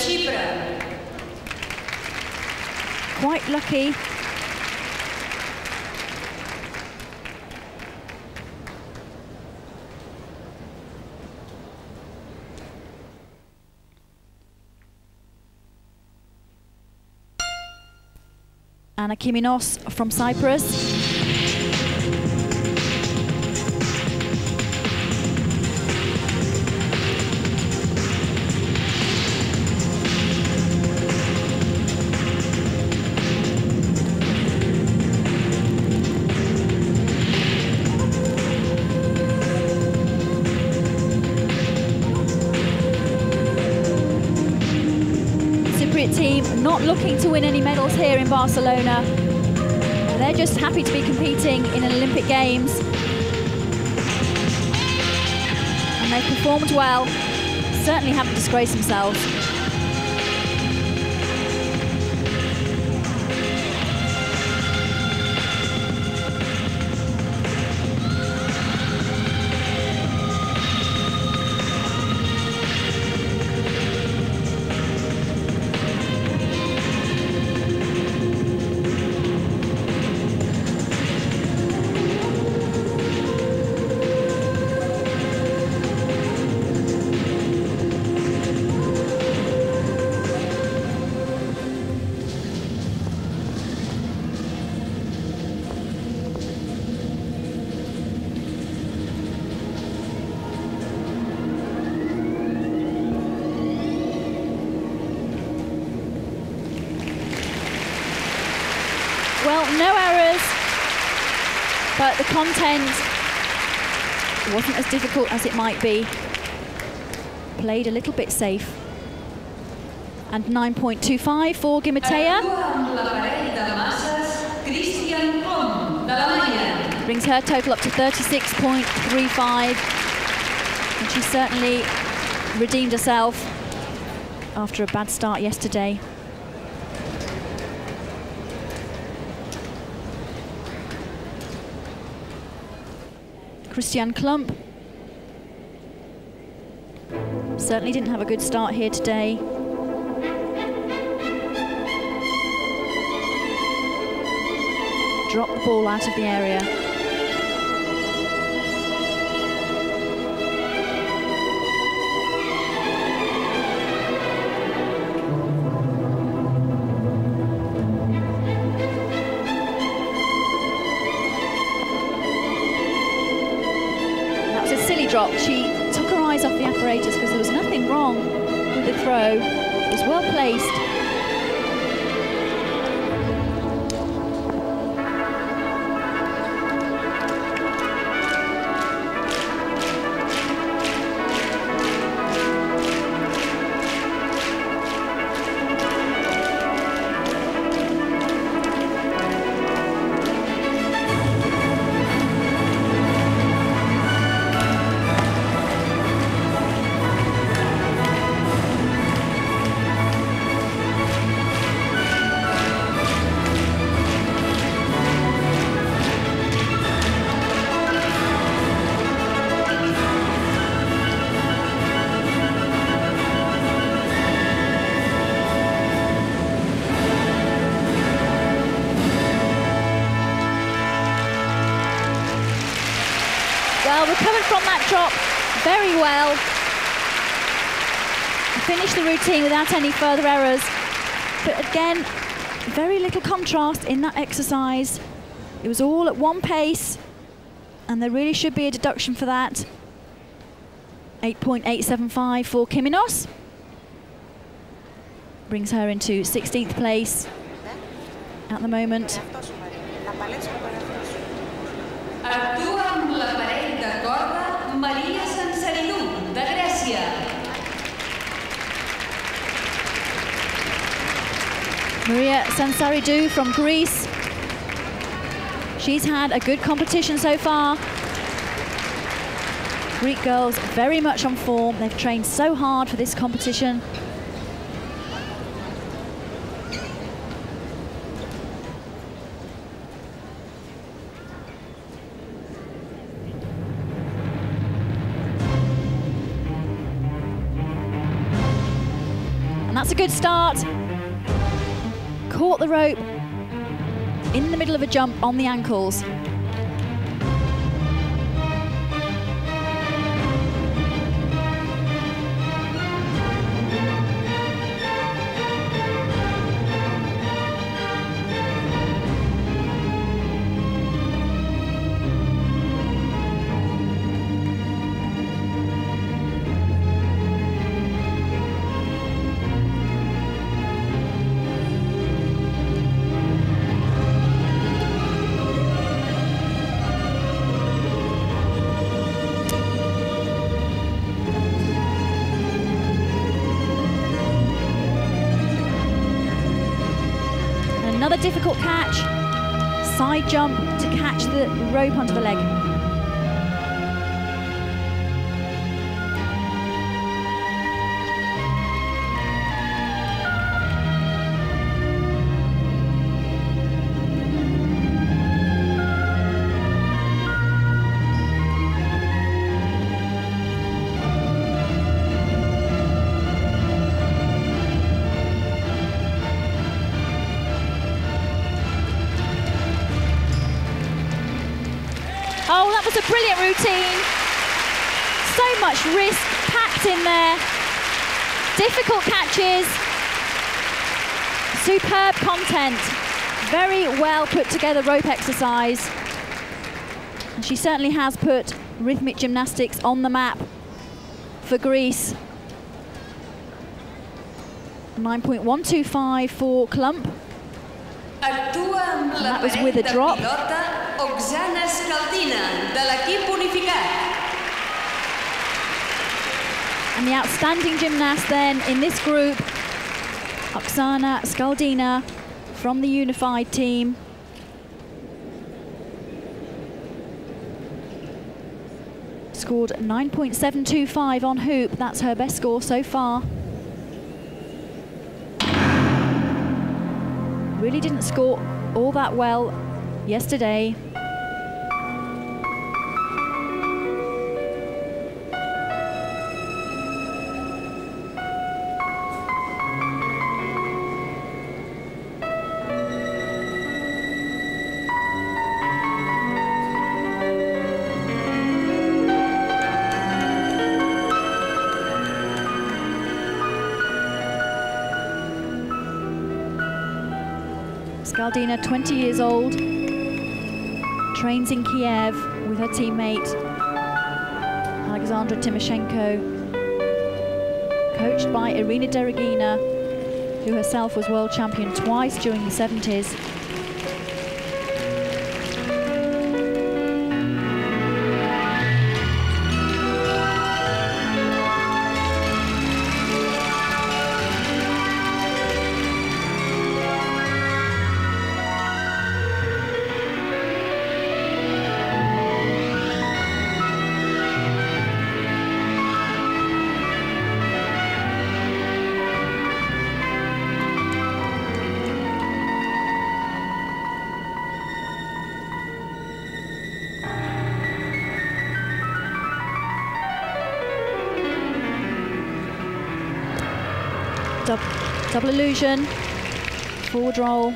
Quite lucky. Anna Kiminos from Cyprus. Team not looking to win any medals here in Barcelona. They're just happy to be competing in an Olympic Games. And they've performed well, certainly haven't disgraced themselves. no errors, but the content wasn't as difficult as it might be. Played a little bit safe. And 9.25 for Gimatea. Brings her total up to 36.35. And she certainly redeemed herself after a bad start yesterday. Christian Klump certainly didn't have a good start here today. Dropped the ball out of the area. That was a silly drop. She took her eyes off the apparatus because there was nothing wrong with the throw. It was well placed. Well, recovered from that drop very well. Finished the routine without any further errors. But again, very little contrast in that exercise. It was all at one pace, and there really should be a deduction for that. 8.875 for Kiminos. Brings her into 16th place at the moment. Actua amb l'aparell de corda Maria Sansaridou, de Grècia. Maria Sansaridou from Greece. She's had a good competition so far. Greek girls very much on form. They've trained so hard for this competition. That's a good start. Caught the rope in the middle of a jump on the ankles. Another difficult catch, side jump to catch the rope onto the leg. Oh, that was a brilliant routine. So much risk packed in there. Difficult catches. Superb content. Very well put together rope exercise. And she certainly has put rhythmic gymnastics on the map for Greece. 9.125 for Klump. Actua amb l'aparell with a de drop. pilota Oksana Skaldina, de l'equip unificat. And the outstanding gymnast then in this group, Oksana Skaldina from the unified team. Scored 9.725 on hoop. That's her best score so far. Really didn't score all that well yesterday. Skaldina, 20 years old, trains in Kiev with her teammate Alexandra Timoshenko, coached by Irina Derogina, who herself was world champion twice during the 70s. Double illusion, forward roll.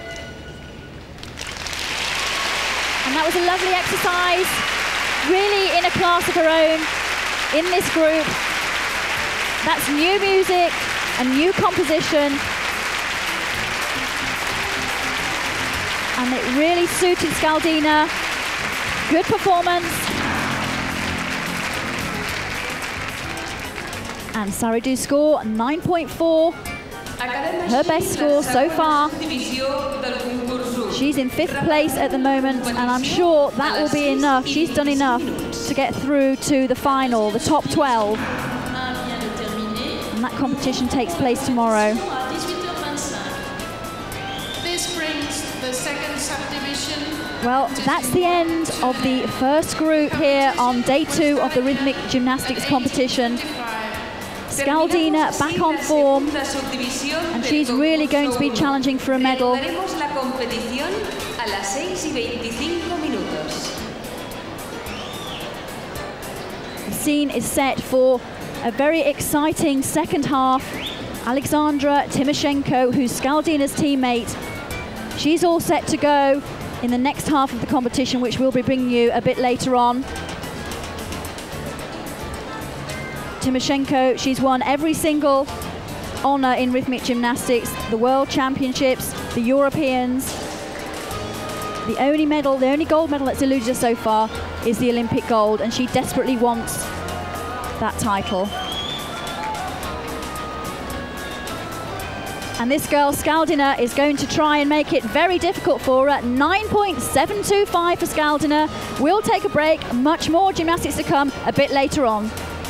And that was a lovely exercise, really in a class of her own in this group. That's new music, a new composition. And it really suited Skaldina. Good performance. And Saridou score 9.4. Her best score so far. She's in 5th place at the moment, and I'm sure that will be enough. She's done enough to get through to the final, the top 12. And that competition takes place tomorrow. This brings the second subdivision. Well, that's the end of the first group here on day 2 of the Rhythmic Gymnastics competition. Skaldina back on form, and she's really going to be challenging for a medal. The scene is set for a very exciting second half. Alexandra Timoshenko, who's Skaldina's teammate, she's all set to go in the next half of the competition, which we'll be bringing you a bit later on. Timoshenko, she's won every single honour in rhythmic gymnastics, the World Championships, the Europeans. The only medal, the only gold medal that's eluded her so far is the Olympic gold, and she desperately wants that title. And this girl, Skaldina, is going to try and make it very difficult for her. 9.725 for Skaldina. We'll take a break, much more gymnastics to come a bit later on.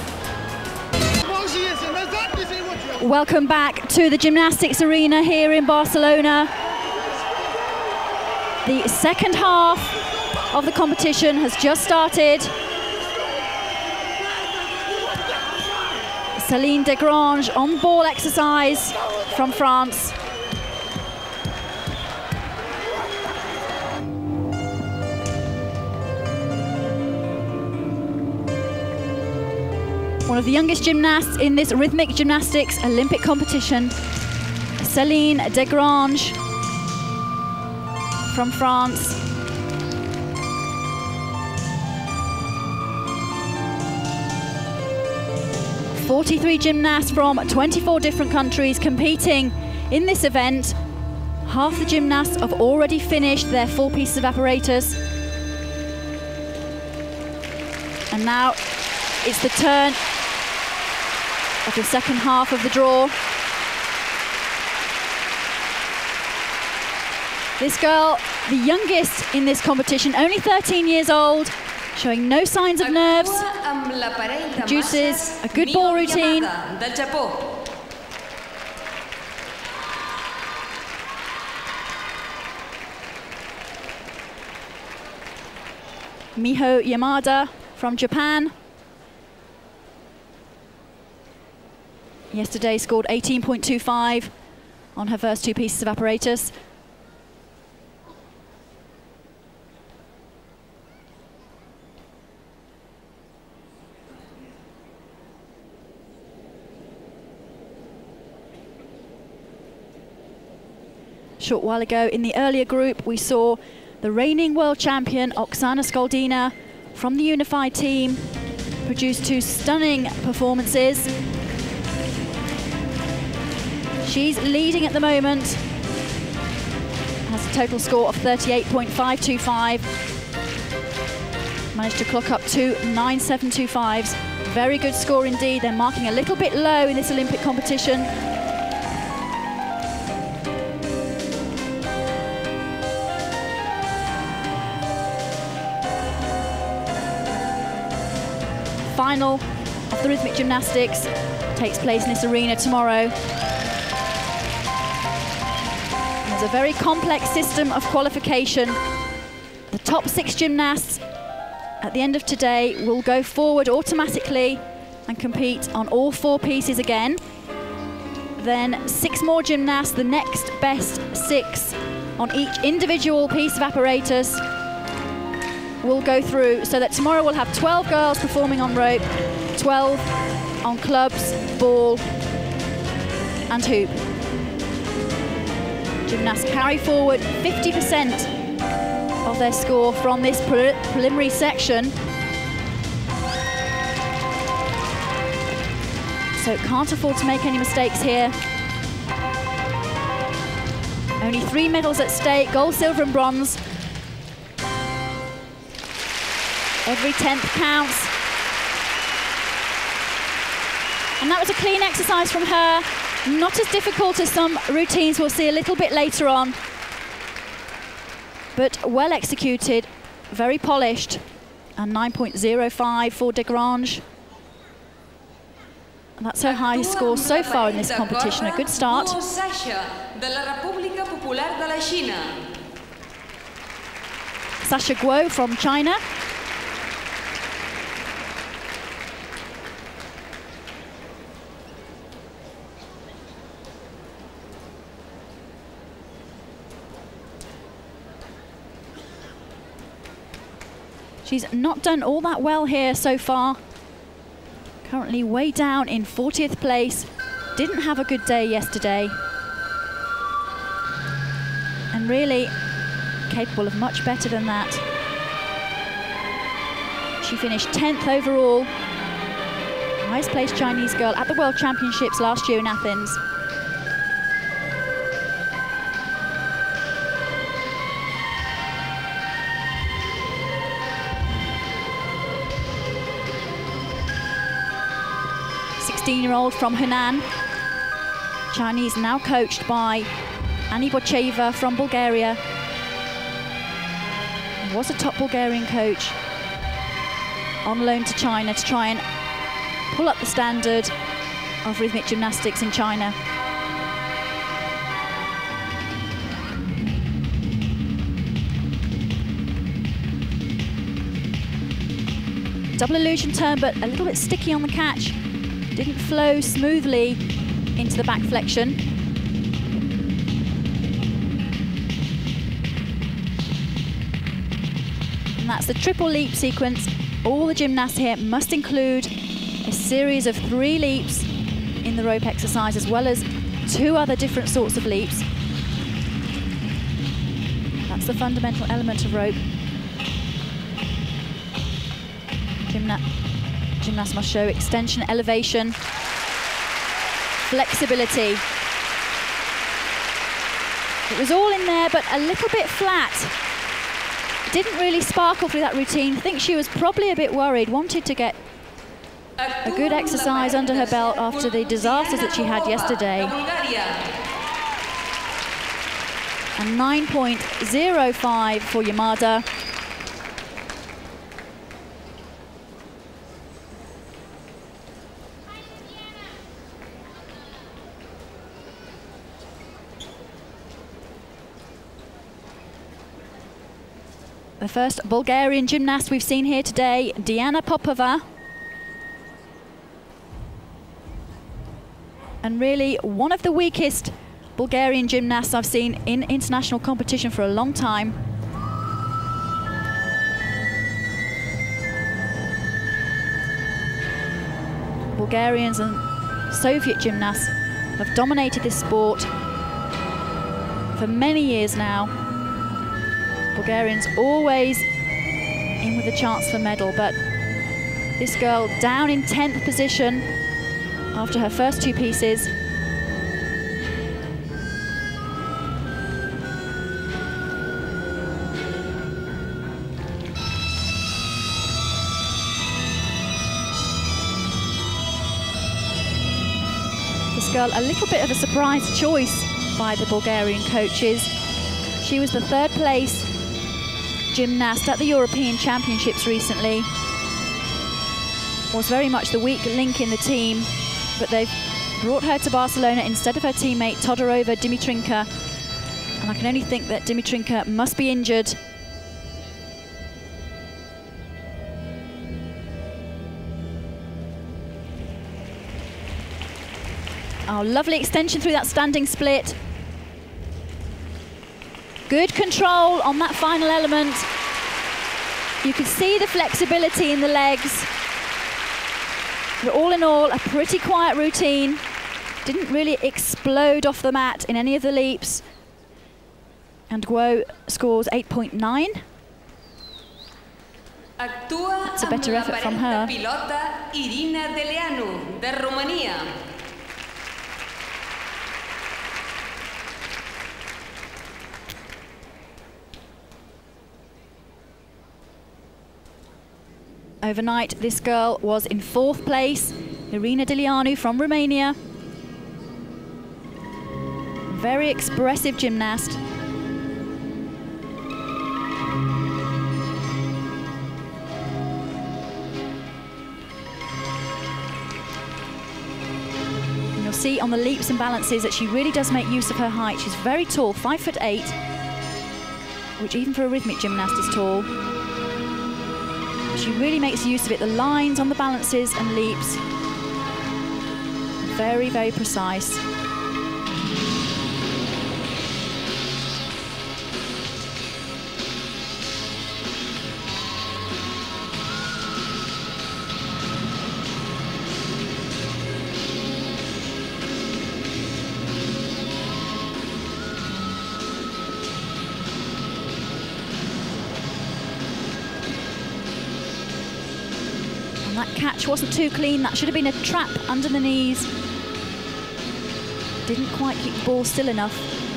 Welcome back to the gymnastics arena here in Barcelona. The second half of the competition has just started. Céline Desgrange on ball exercise from France. One of the youngest gymnasts in this rhythmic gymnastics Olympic competition, Céline Desgrange from France. "43 gymnasts from 24 different countries competing in this event. Half the gymnasts have already finished their full pieces of apparatus. And now it's the turn of the second half of the draw. This girl the youngest in this competition, only 13 years old, showing no signs of nerves, produces a good ball routine. Miho Yamada from Japan. Yesterday scored 18.25 on her first two pieces of apparatus. Short while ago in the earlier group, we saw the reigning world champion Oksana Skoldina from the unified team produce two stunning performances. She's leading at the moment, has a total score of 38.525. Managed to clock up two 9.725s. Very good score indeed. They're marking a little bit low in this Olympic competition. Final of the Rhythmic Gymnastics takes place in this arena tomorrow. There's a very complex system of qualification. The top 6 gymnasts at the end of today will go forward automatically and compete on all 4 pieces again. Then 6 more gymnasts, the next best 6 on each individual piece of apparatus, will go through, so that tomorrow we'll have 12 girls performing on rope, 12 on clubs, ball and hoop. Gymnasts carry forward 50% of their score from this preliminary section. So can't afford to make any mistakes here. Only 3 medals at stake, gold, silver and bronze. Every 10th counts. And that was a clean exercise from her. Not as difficult as some routines we'll see a little bit later on. But well executed, very polished. And 9.05 for Desgrange. And that's her highest score so far in this competition. A good start. Sasha Guo from China. She's not done all that well here so far. Currently way down in 40th place. Didn't have a good day yesterday. And really capable of much better than that. She finished 10th overall. Highest placed Chinese girl at the World Championships last year in Athens. Year-old from Hunan. Chinese now coached by Annie Bocheva from Bulgaria. Was a top Bulgarian coach on loan to China to try and pull up the standard of rhythmic gymnastics in China. Double illusion turn, but a little bit sticky on the catch. Didn't flow smoothly into the back flexion. And that's the triple leap sequence. All the gymnasts here must include a series of 3 leaps in the rope exercise, as well as 2 other different sorts of leaps. That's the fundamental element of rope. Gymnasts must show extension, elevation, flexibility. It was all in there, but a little bit flat. Didn't really sparkle through that routine. I think she was probably a bit worried, wanted to get a good exercise under her belt after the disasters that she had yesterday. and 9.05 for Yamada. The first Bulgarian gymnast we've seen here today, Diana Popova. And really one of the weakest Bulgarian gymnasts I've seen in international competition for a long time. Bulgarians and Soviet gymnasts have dominated this sport for many years now. Bulgarians always in with a chance for medal, but this girl down in 10th position after her first two pieces. This girl, a little bit of a surprise choice by the Bulgarian coaches. She was the third place gymnast at the European Championships recently. Was very much the weak link in the team, but they've brought her to Barcelona instead of her teammate Todorova Dimitrenko. And I can only think that Dimitrenko must be injured. Oh, lovely extension through that standing split. Good control on that final element. You could see the flexibility in the legs. But all in all, a pretty quiet routine. Didn't really explode off the mat in any of the leaps. And Guo scores 8.9. That's a better effort from her. Overnight, this girl was in 4th place, Irina Dilianu from Romania. Very expressive gymnast. And you'll see on the leaps and balances that she really does make use of her height. She's very tall, 5'8", which even for a rhythmic gymnast is tall. She really makes use of it. The lines on the balances and leaps, very, very precise. That catch wasn't too clean. That should have been a trap under the knees. Didn't quite keep the ball still enough.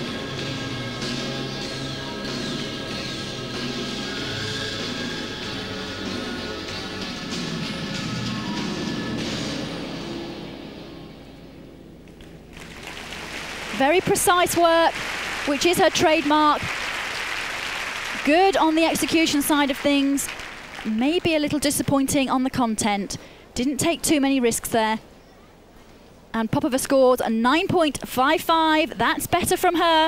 Very precise work, which is her trademark. Good on the execution side of things. Maybe a little disappointing on the content. Didn't take too many risks there. And Popova scores a 9.55. That's better from her.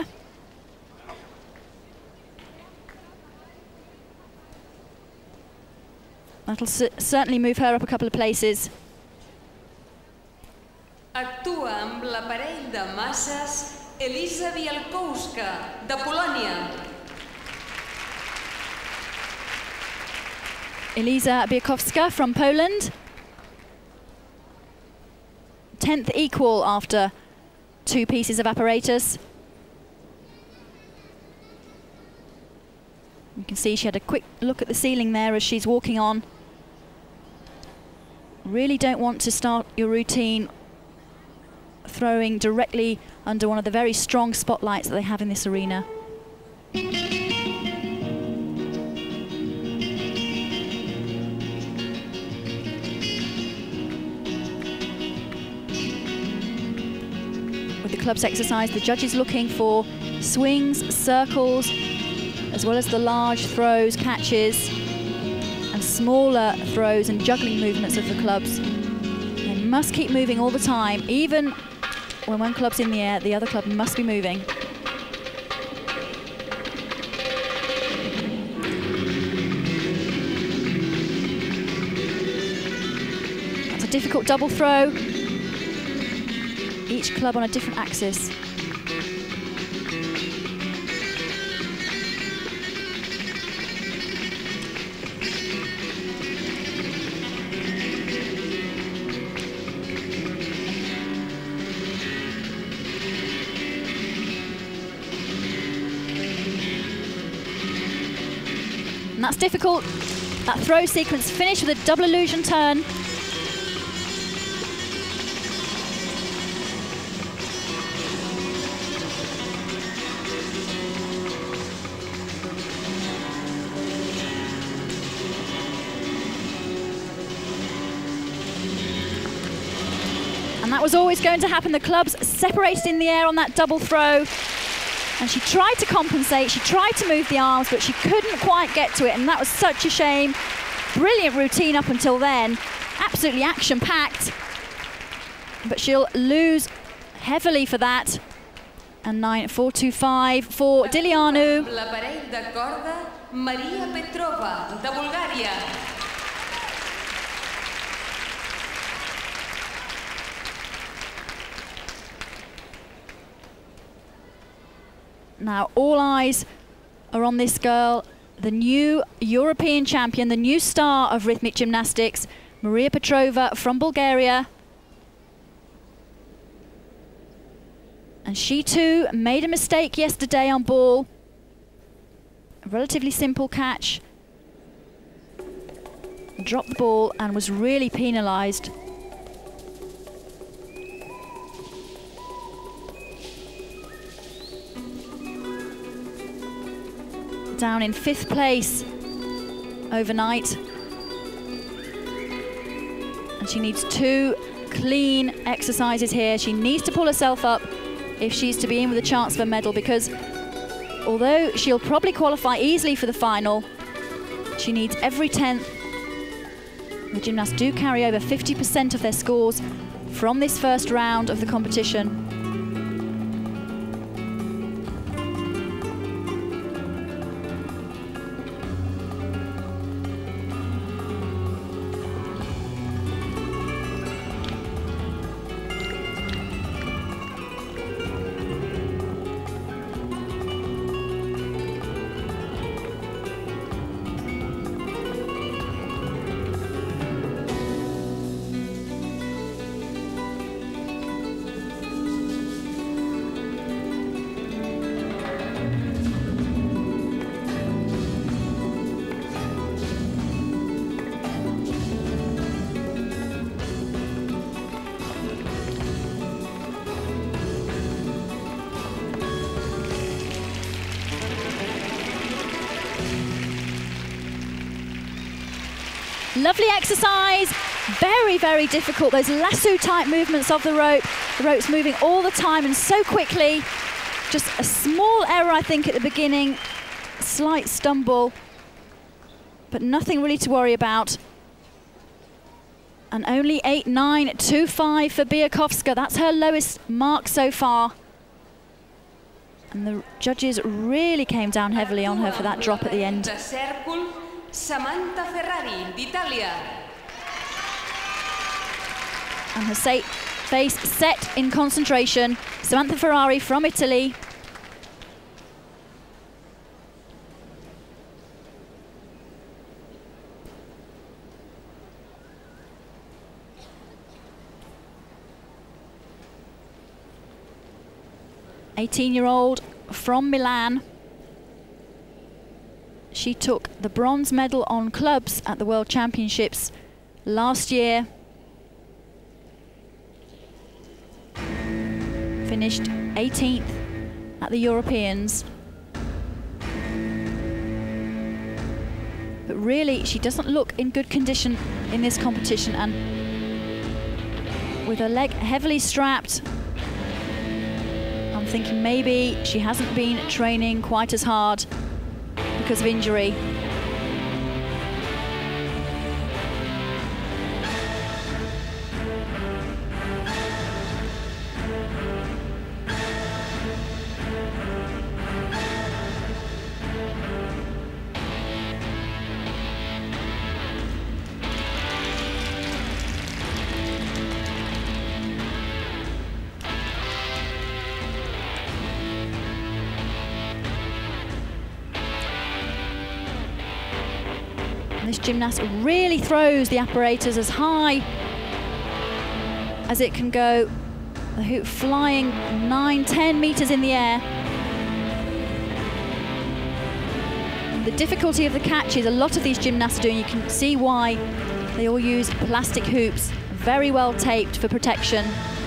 That'll certainly move her up a couple of places. Actua amb l'aparell de masses Elisa Bielkowska, de Polònia. Elisa Bielkowska from Poland. 10th equal after two pieces of apparatus. You can see she had a quick look at the ceiling there as she's walking on. Really don't want to start your routine throwing directly under one of the very strong spotlights that they have in this arena. With the club's exercise, the judge is looking for swings, circles, as well as the large throws, catches, and smaller throws and juggling movements of the clubs. They must keep moving all the time. Even when one club's in the air, the other club must be moving. That's a difficult double throw. Each club on a different axis. And that's difficult. That throw sequence finished with a double illusion turn. And that was always going to happen. The clubs separated in the air on that double throw. And she tried to compensate, she tried to move the arms, but she couldn't quite get to it, and that was such a shame. Brilliant routine up until then, absolutely action-packed. But she'll lose heavily for that. And 9-4-2-5 for Dilianu. L'aparell de corda, Maria Petrova, de Bulgària. Now, all eyes are on this girl, the new European champion, the new star of rhythmic gymnastics, Maria Petrova from Bulgaria. And she too made a mistake yesterday on ball. A relatively simple catch. Dropped the ball and was really penalised. Down in 5th place overnight. And she needs 2 clean exercises here. She needs to pull herself up if she's to be in with a chance for a medal, because although she'll probably qualify easily for the final, she needs every 10th. The gymnasts do carry over 50% of their scores from this first round of the competition. Lovely exercise, very, very difficult. Those lasso type movements of the rope's moving all the time and so quickly. Just a small error, I think, at the beginning, slight stumble, but nothing really to worry about. And only 8-9-2-5 for Biakowska. That's her lowest mark so far. And the judges really came down heavily on her for that drop at the end. Samantha Ferrari, d'Italia. And her face set in concentration. Samantha Ferrari from Italy. '18-year-old from Milan. She took the bronze medal on clubs at the World Championships last year. Finished 18th at the Europeans. But really, she doesn't look in good condition in this competition, and with her leg heavily strapped, I'm thinking maybe she hasn't been training quite as hard because of injury. This gymnast really throws the apparatus as high as it can go. The hoop flying 9–10 meters in the air. The difficulty of the catches, a lot of these gymnasts are doing, you can see why they all use plastic hoops, very well taped for protection.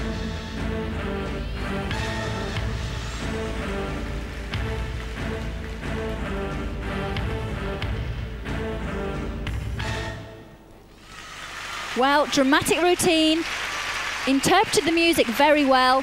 Well, dramatic routine, interpreted the music very well.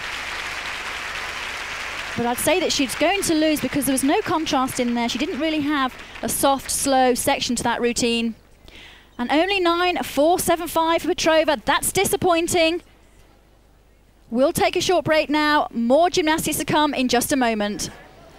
But I'd say that she's going to lose because there was no contrast in there. She didn't really have a soft, slow section to that routine. And only 9.475 for Petrova. That's disappointing. We'll take a short break now. More gymnastics to come in just a moment.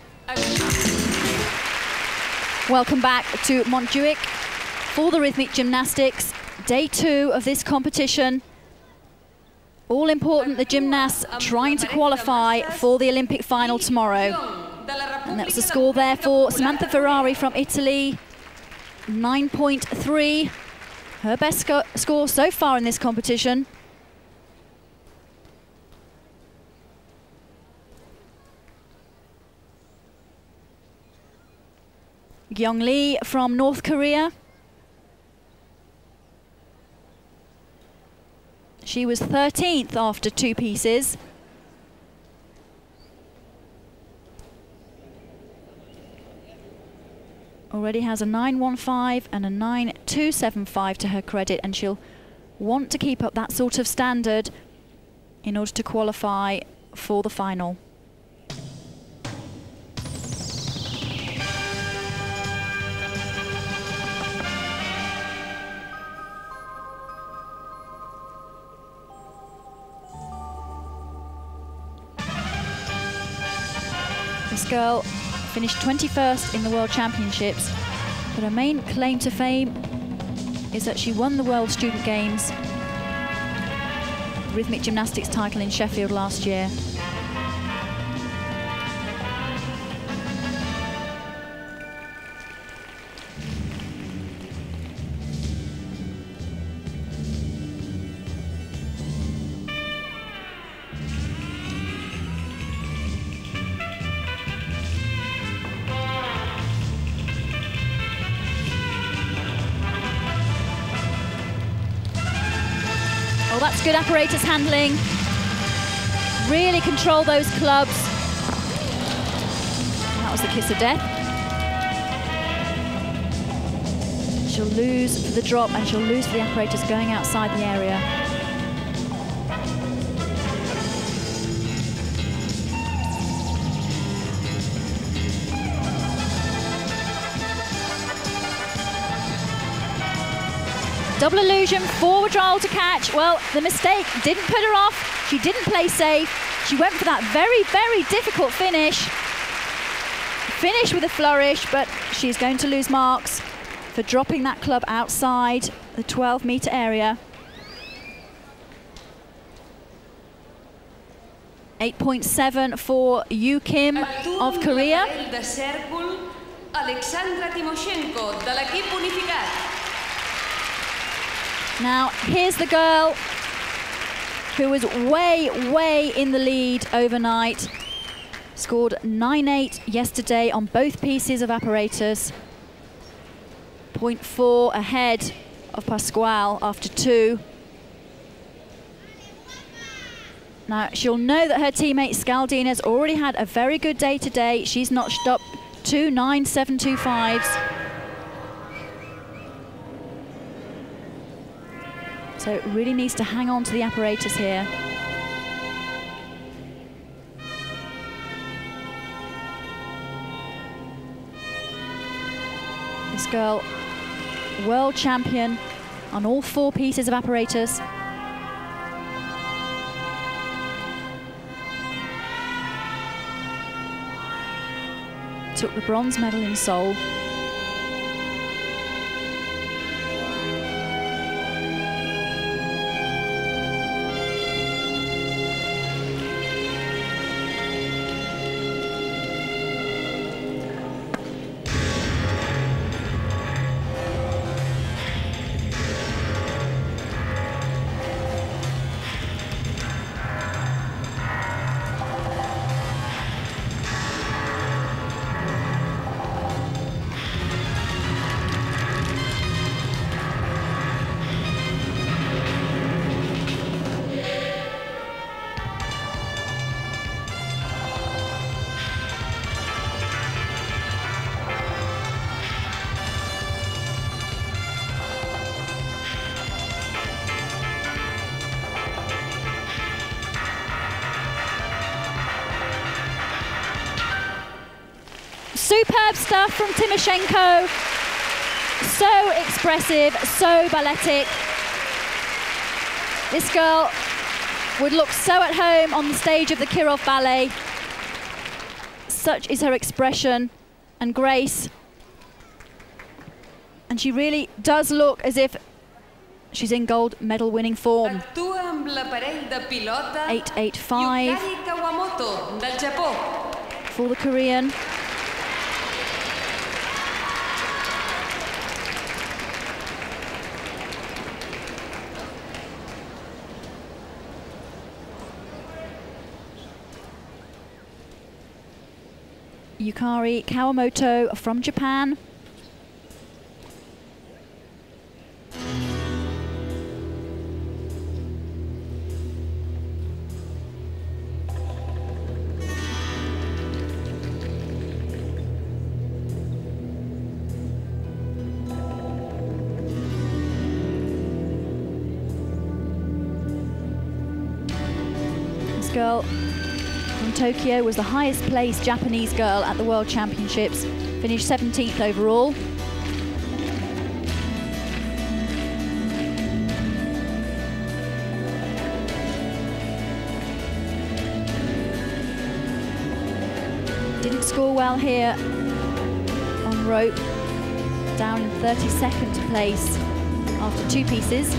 Welcome back to Montjuic for the Rhythmic Gymnastics. Day 2 of this competition. All important, the gymnasts trying to qualify for the Olympic final tomorrow. And that's the score there for Samantha Ferrari from Italy, 9.3. Her best score so far in this competition. Gyeong Lee from North Korea. She was 13th after 2 pieces. Already has a 9.15 and a 9.275 to her credit, and she'll want to keep up that sort of standard in order to qualify for the final. This girl finished 21st in the World Championships, but her main claim to fame is that she won the World Student Games Rhythmic Gymnastics title in Sheffield last year. Oh, that's good apparatus handling. Really control those clubs. That was the kiss of death. She'll lose for the drop and she'll lose for the apparatus going outside the area. Double illusion, forward roll to catch. Well, the mistake didn't put her off. She didn't play safe. She went for that very, very difficult finish. Finish with a flourish, but she's going to lose marks for dropping that club outside the 12-meter area. 8.7 for Yu Kim of Korea. Now, here's the girl who was way, way in the lead overnight. Scored 9.8 yesterday on both pieces of apparatus. 0.4 ahead of Pascual after 2. Now, she'll know that her teammate Scaldine has already had a very good day today. She's notched up 2 9.725s. So really needs to hang on to the apparatus here. This girl, world champion on all 4 pieces of apparatus. Took the bronze medal in Seoul. Superb stuff from Tymoshenko. So expressive, so balletic. This girl would look so at home on the stage of the Kirov Ballet. Such is her expression and grace. And she really does look as if she's in gold medal winning form. 8.85 for the Korean. Yukari Kawamoto from Japan. This girl from Tokyo was the highest placed Japanese girl at the World Championships, finished 17th overall. Didn't score well here on rope, down in 32nd place after 2 pieces.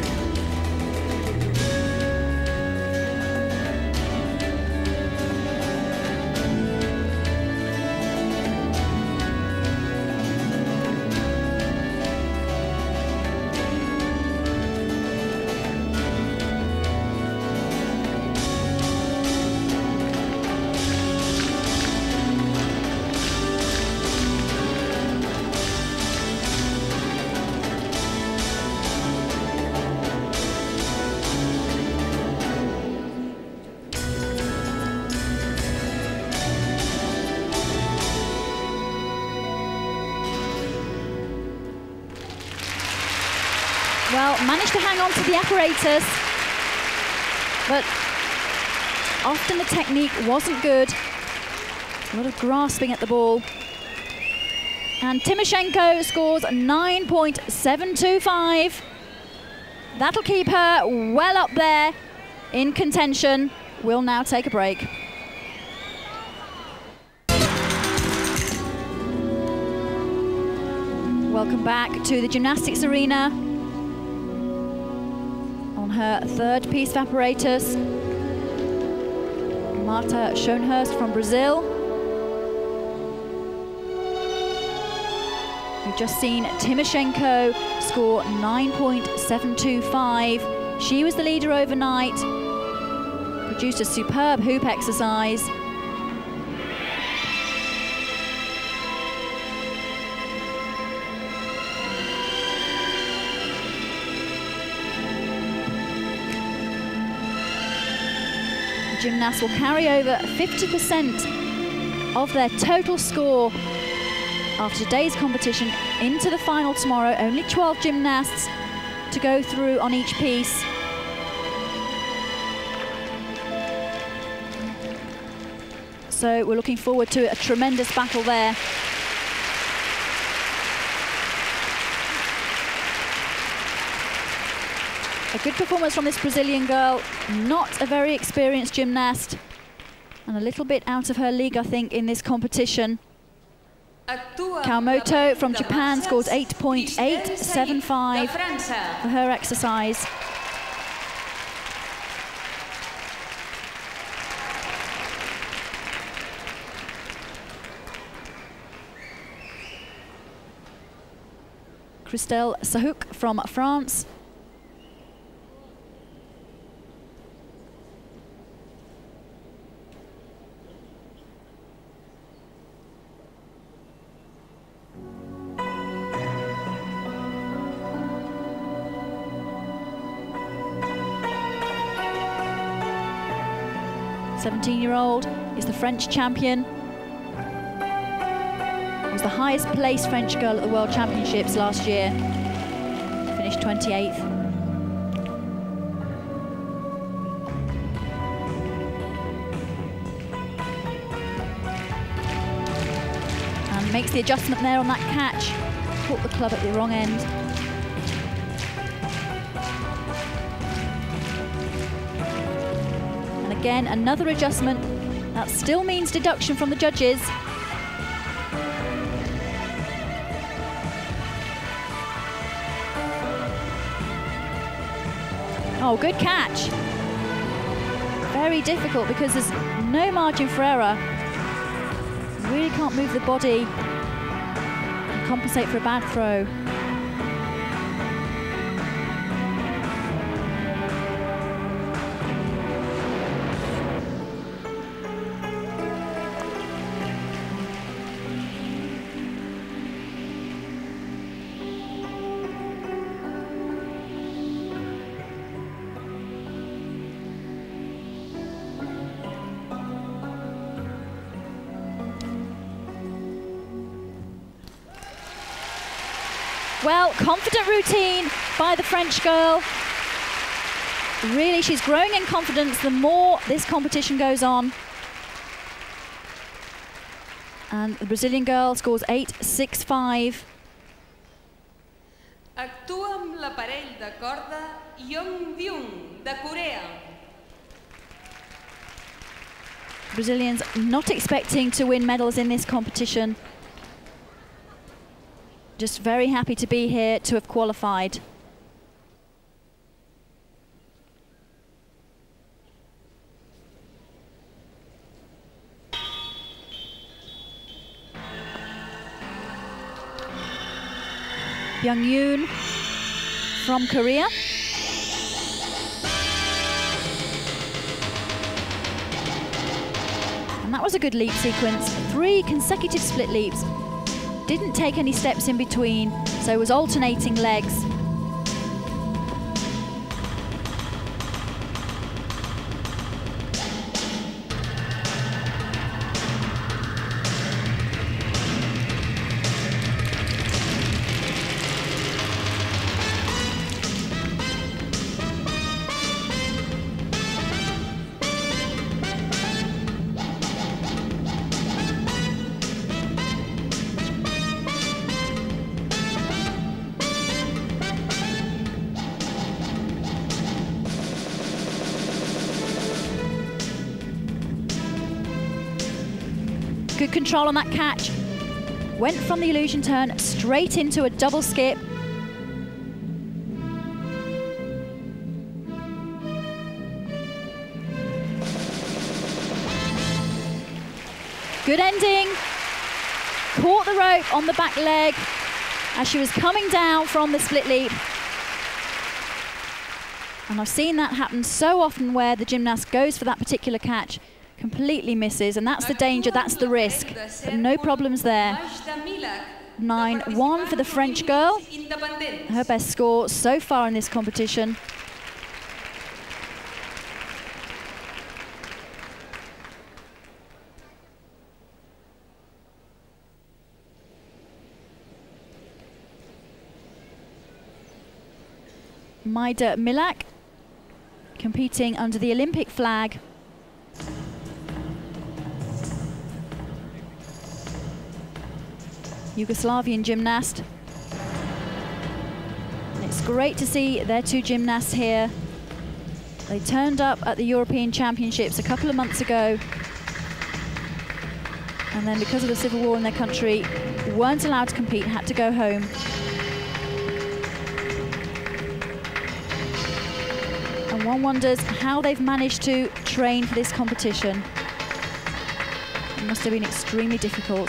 Well, managed to hang on to the apparatus, but often the technique wasn't good. A lot of grasping at the ball. And Tymoshenko scores 9.725. That'll keep her well up there in contention. We'll now take a break. Welcome back to the gymnastics arena. On her 3rd piece of apparatus, Marta Schoenhurst from Brazil. We've just seen Tymoshenko score 9.725. She was the leader overnight, produced a superb hoop exercise. Gymnasts will carry over 50% of their total score after today's competition into the final tomorrow. Only 12 gymnasts to go through on each piece. So we're looking forward to a tremendous battle there. A good performance from this Brazilian girl, not a very experienced gymnast, and a little bit out of her league, I think, in this competition. Kawamoto from Japan scores 8.875 for her exercise. Christelle Sahouk from France. The 17-year-old is the French champion. Was the highest placed French girl at the World Championships last year. Finished 28th. And makes the adjustment there on that catch. Caught the club at the wrong end. And again, another adjustment. That still means deduction from the judges. Oh, good catch. Very difficult because there's no margin for error. You really can't move the body and compensate for a bad throw. Well, confident routine by the French girl. Really, she's growing in confidence the more this competition goes on. And the Brazilian girl scores 8.65. Actua amb l'aparell de corda Yongbyung de Corea. Brazilians not expecting to win medals in this competition. Just very happy to be here, to have qualified. Young-yoon from Korea. And that was a good leap sequence. 3 consecutive split leaps. Didn't take any steps in between, so was alternating legs. Good control on that catch. Went from the illusion turn straight into a double skip. Good ending. Caught the rope on the back leg as she was coming down from the split leap. And I've seen that happen so often where the gymnast goes for that particular catch, completely misses, and that's the danger, that's the risk. But no problems there. 9-1 for the French girl. Her best score so far in this competition. Maida Milak competing under the Olympic flag. Yugoslavian gymnast. And it's It's great to see their two gymnasts here. They turned up at the European Championships a couple of months ago, and then because of the civil war in their country, weren't allowed to compete, had to go home. And one wonders how they've managed to train for this competition. It must have been extremely difficult.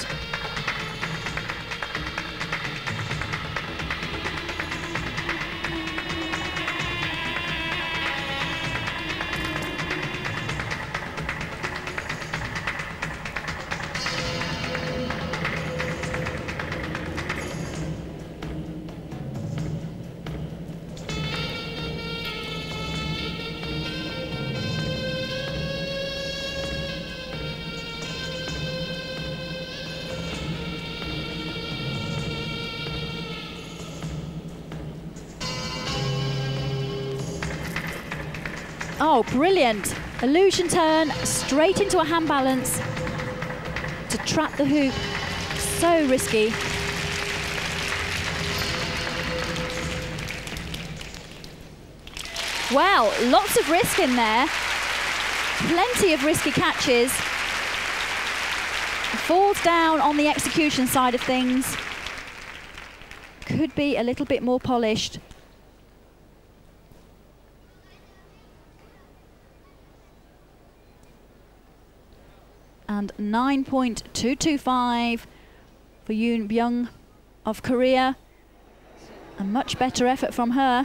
Oh, brilliant. Illusion turn, straight into a hand balance to trap the hoop. So risky. Wow, lots of risk in there. Plenty of risky catches. Falls down on the execution side of things. Could be a little bit more polished. And 9.225 for Yoon Byung of Korea. A much better effort from her.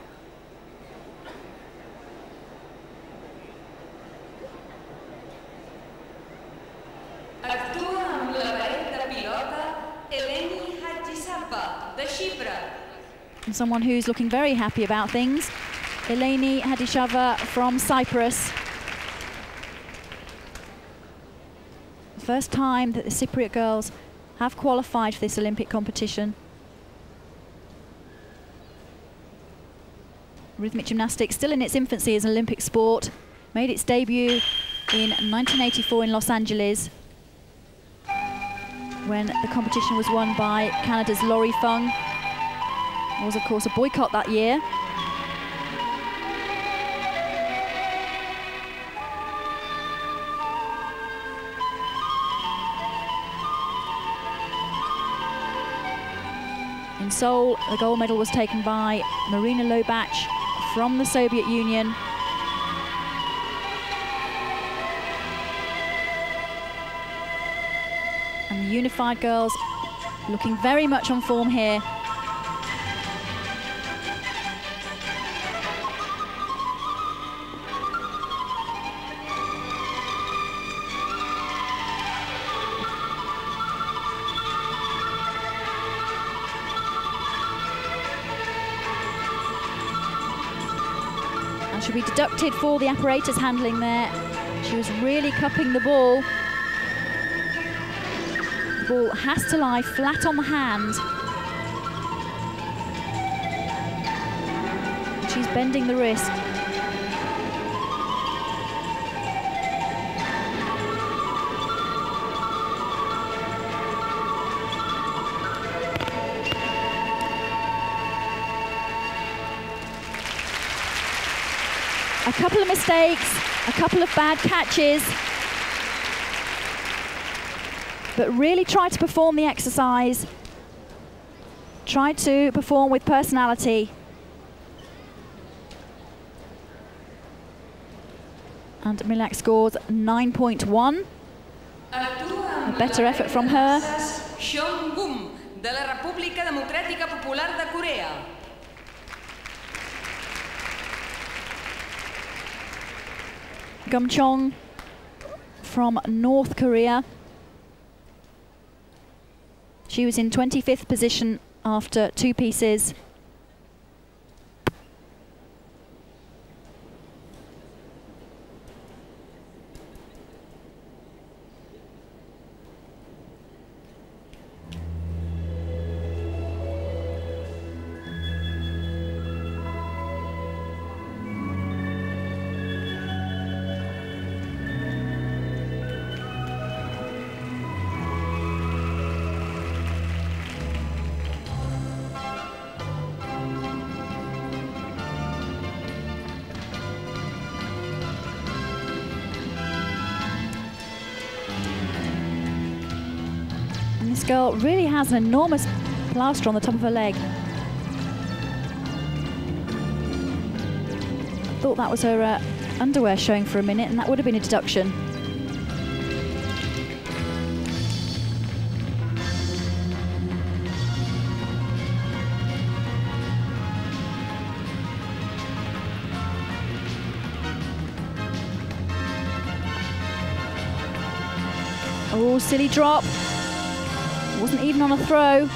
And someone who's looking very happy about things, Eleni Hadishava from Cyprus. First time that the Cypriot girls have qualified for this Olympic competition. Rhythmic gymnastics still in its infancy as an Olympic sport. Made its debut in 1984 in Los Angeles, when the competition was won by Canada's Laurie Fung. There was, of course, a boycott that year. In Seoul, the gold medal was taken by Marina Lobach from the Soviet Union. And the unified girls looking very much on form here. Should be deducted for the apparatus handling there. She was really cupping the ball. The ball has to lie flat on the hand. She's bending the wrist. A couple of mistakes, a couple of bad catches, but really tried to perform the exercise, tried to perform with personality. And Milak scores 9.1. A better effort from her. Gum de la República Democràtica Popular de Corea. Gumchong from North Korea. She was in 25th position after two pieces. This girl really has an enormous plaster on the top of her leg. I thought that was her underwear showing for a minute, and that would have been a deduction. Oh, silly drop. Wasn't even on a throw.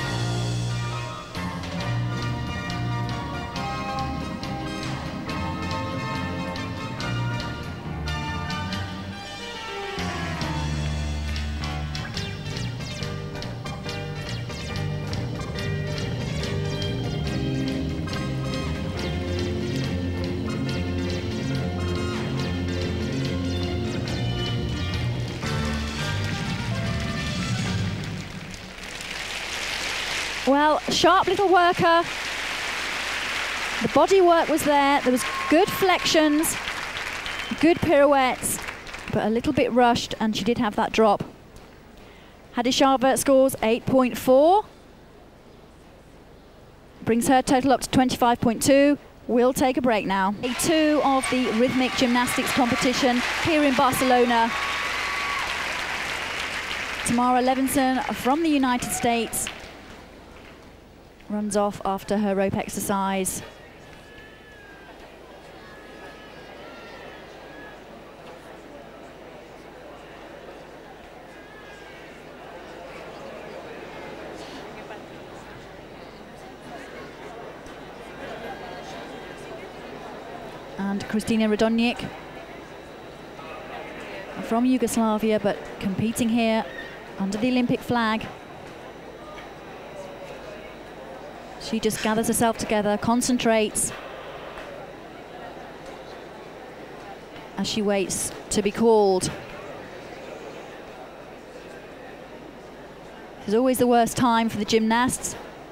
Well, sharp little worker. The body work was there. There was good flexions, good pirouettes, but a little bit rushed, and she did have that drop. Hadishava scores 8.4. Brings her total up to 25.2. We'll take a break now. Day 2 of the Rhythmic Gymnastics competition here in Barcelona. Tamara Levinson from the United States runs off after her rope exercise. And Kristina Radonjic from Yugoslavia, but competing here under the Olympic flag. She just gathers herself together, concentrates as she waits to be called. It's always the worst time for the gymnasts.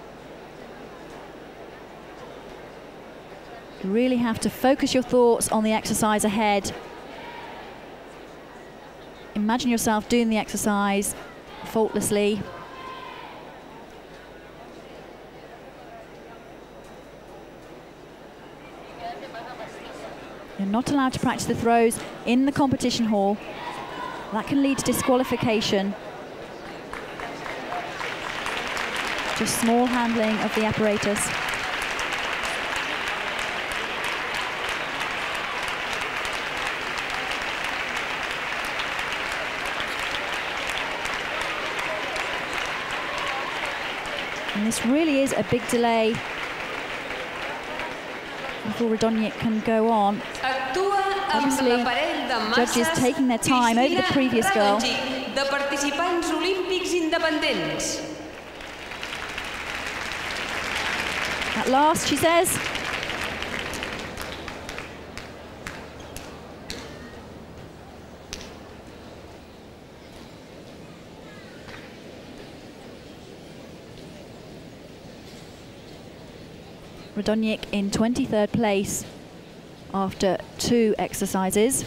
You really have to focus your thoughts on the exercise ahead. Imagine yourself doing the exercise faultlessly. You're not allowed to practice the throws in the competition hall. That can lead to disqualification. Just small handling of the apparatus. And this really is a big delay before Radonjic can go on. Obviously, judges taking their time over the previous girl. De participants olímpics independents. At last, she says. Radonjic in 23rd place after 2 exercises.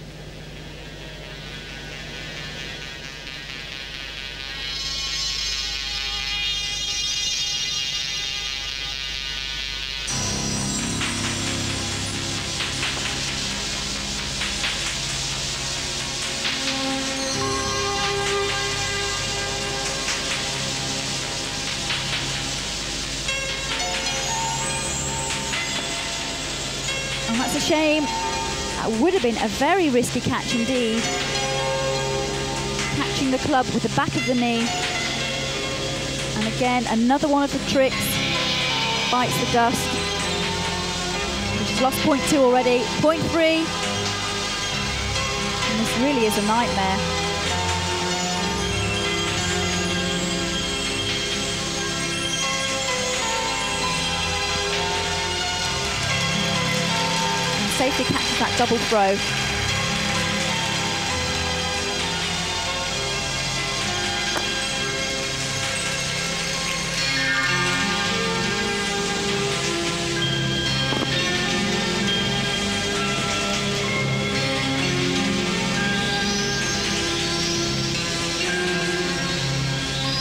And that's a shame. That would have been a very risky catch indeed. Catching the club with the back of the knee. And again, another one of the tricks. Bites the dust. She's lost point 2 already. Point 3. And this really is a nightmare. Safely catches that double throw.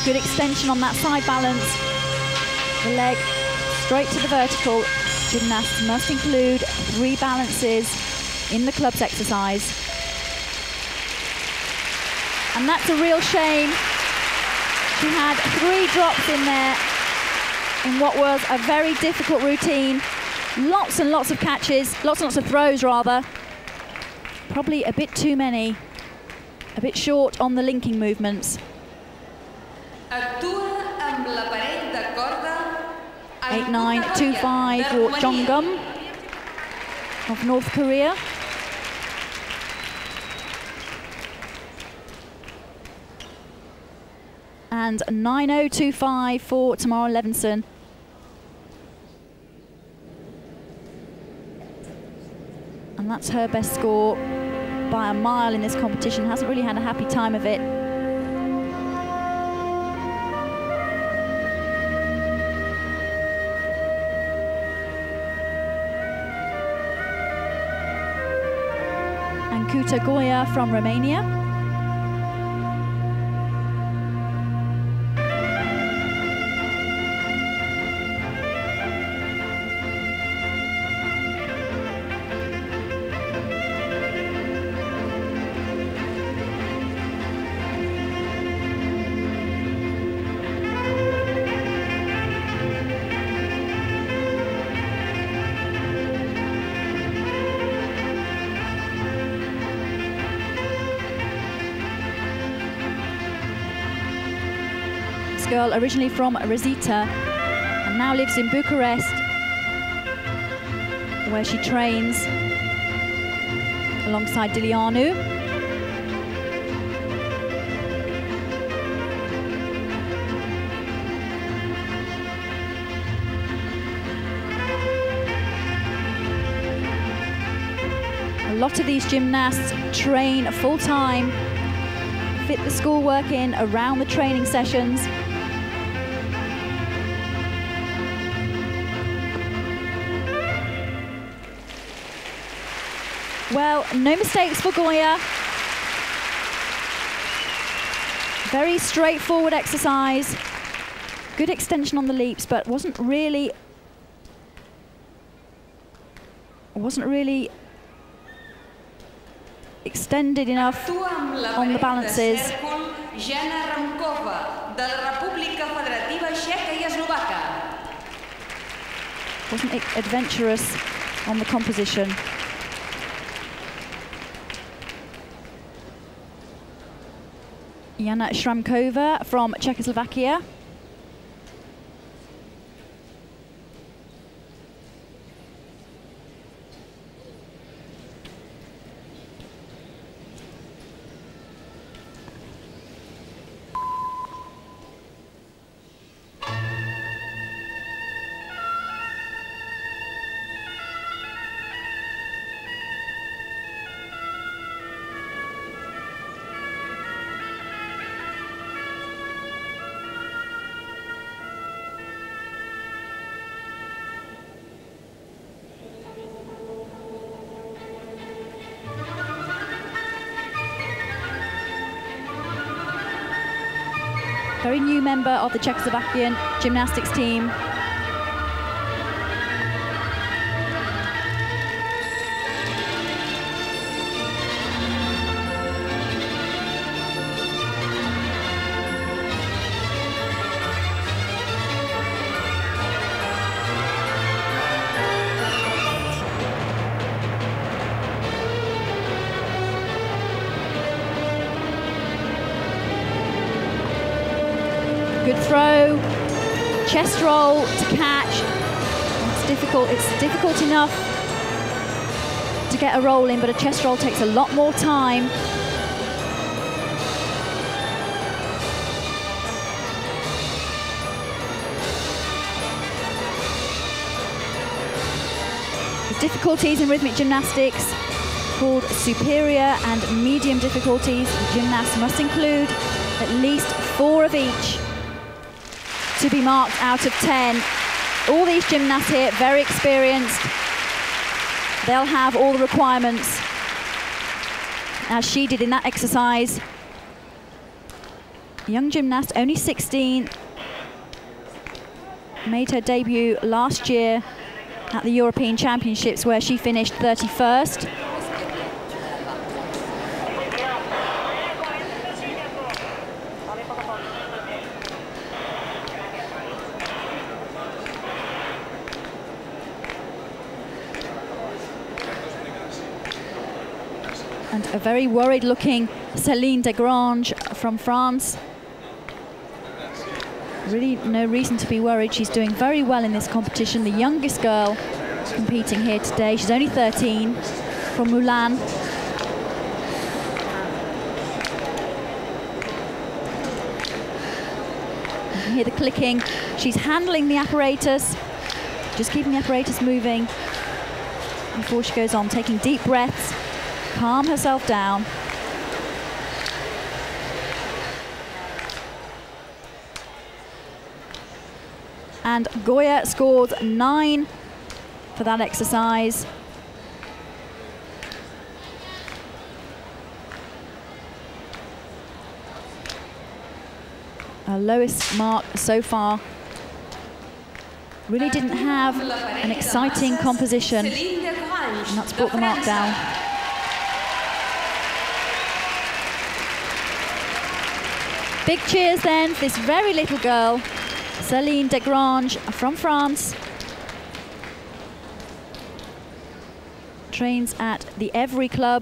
Good extension on that side balance. The leg straight to the vertical. Gymnasts must include 3 balances in the club's exercise. And that's a real shame. She had 3 drops in there in what was a very difficult routine. Lots and lots of catches, lots and lots of throws rather. Probably a bit too many. A bit short on the linking movements. 8-9-2-5 for Jongum of North Korea. And 9-0-2-5 for Tamara Levinson. And that's her best score by a mile in this competition. Hasn't really had a happy time of it. And Kuta Goya from Romania. Girl originally from Rosita and now lives in Bucharest, where she trains alongside Dilianu. A lot of these gymnasts train full-time, fit the schoolwork in around the training sessions. Well, no mistakes for Goya. Very straightforward exercise. Good extension on the leaps, but wasn't really extended enough on the balances. Wasn't adventurous on the composition. Jana Šramková from Czechoslovakia. Very new member of the Czechoslovakian gymnastics team. Good throw, chest roll to catch. It's difficult. It's difficult enough to get a roll in, but a chest roll takes a lot more time. The difficulties in rhythmic gymnastics called superior and medium difficulties. The gymnasts must include at least 4 of each to be marked out of 10. All these gymnasts here, very experienced. They'll have all the requirements, as she did in that exercise. young gymnast, only 16. Made her debut last year at the European Championships, where she finished 31st. And a very worried-looking Céline Desgrange from France. Really no reason to be worried. She's doing very well in this competition. The youngest girl competing here today. She's only 13, from Moulin. You can hear the clicking. She's handling the apparatus, just keeping the apparatus moving before she goes on, taking deep breaths, calm herself down. And Goya scores 9 for that exercise. Her lowest mark so far. Really didn't have an exciting composition, and that's brought the mark down. Big cheers then for this very little girl, Céline Desgrange from France. Trains at the Evry Club.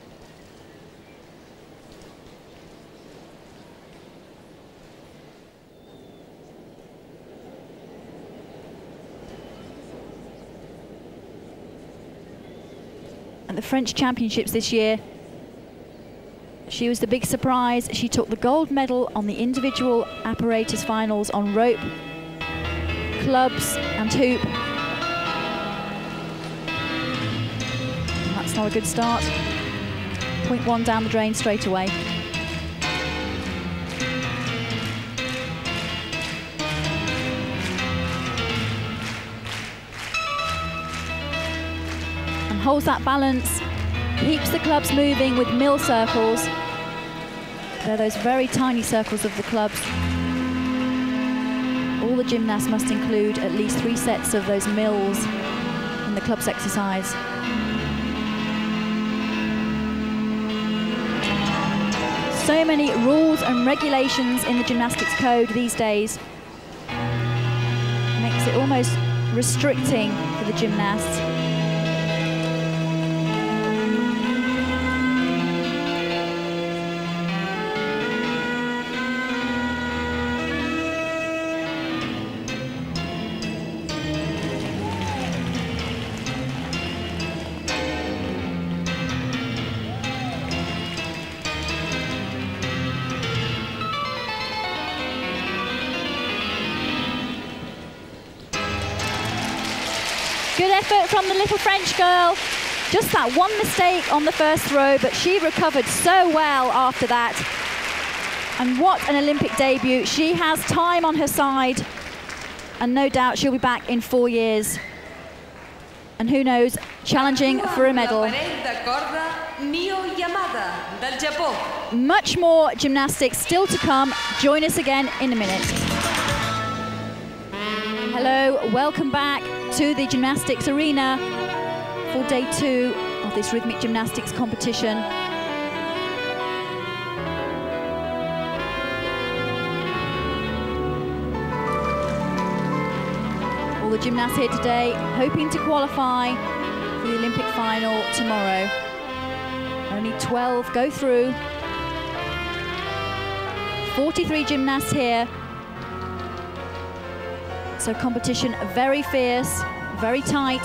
At the French Championships this year, she was the big surprise. She took the gold medal on the individual apparatus finals on rope, clubs and hoop. And that's not a good start. 0.1 down the drain straight away. And holds that balance, keeps the clubs moving with mill circles. They're those very tiny circles of the clubs. All the gymnasts must include at least 3 sets of those mills in the clubs exercise. So many rules and regulations in the gymnastics code these days. Makes it almost restricting for the gymnasts. Good effort from the little French girl. Just that one mistake on the first throw, but she recovered so well after that. And what an Olympic debut. She has time on her side, and no doubt she'll be back in 4 years. And who knows, challenging for a medal. Much more gymnastics still to come. Join us again in a minute. Hello, welcome back to the gymnastics arena for day 2 of this rhythmic gymnastics competition. All the gymnasts here today hoping to qualify for the Olympic final tomorrow. Only 12 go through. 43 gymnasts here. So competition very fierce, very tight.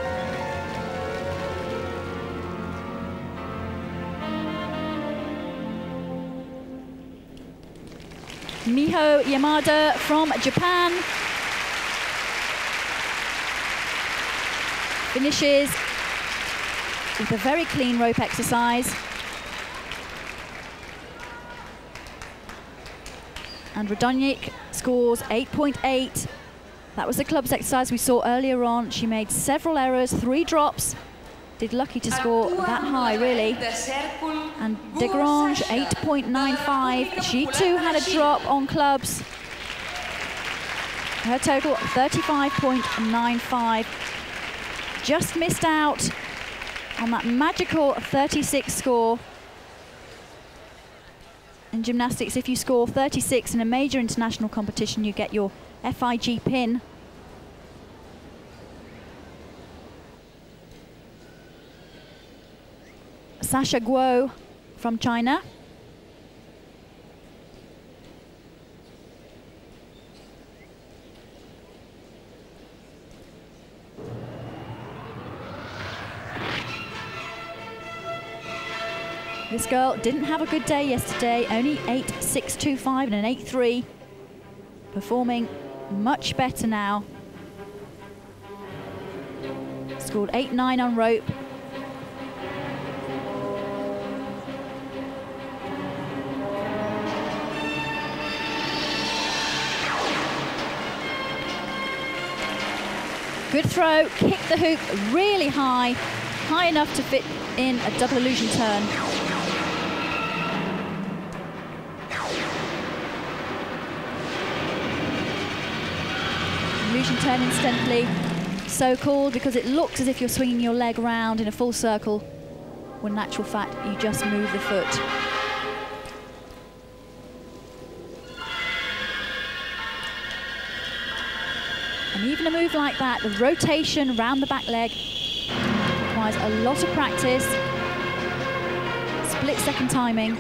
Miho Yamada from Japan finishes with a very clean rope exercise. And Radonjic scores 8.8. That was the club's exercise we saw earlier on. She made several errors, 3 drops, Did lucky to score that high, really. And Degrange, 8.95. She too had a drop on clubs. Her total, 35.95. Just missed out on that magical 36 score. In gymnastics, if you score 36 in a major international competition, you get your FIG pin. Sasha Guo from China. This girl didn't have a good day yesterday, only 8.625 and an 8.3. Performing much better now. Scored 8.9 on rope. Good throw, kicked the hoop really high, high enough to fit in a double illusion turn. Illusion turn, incidentally, so called because it looks as if you're swinging your leg around in a full circle, when in actual fact you just move the foot. And even a move like that, the rotation around the back leg, requires a lot of practice, split-second timing.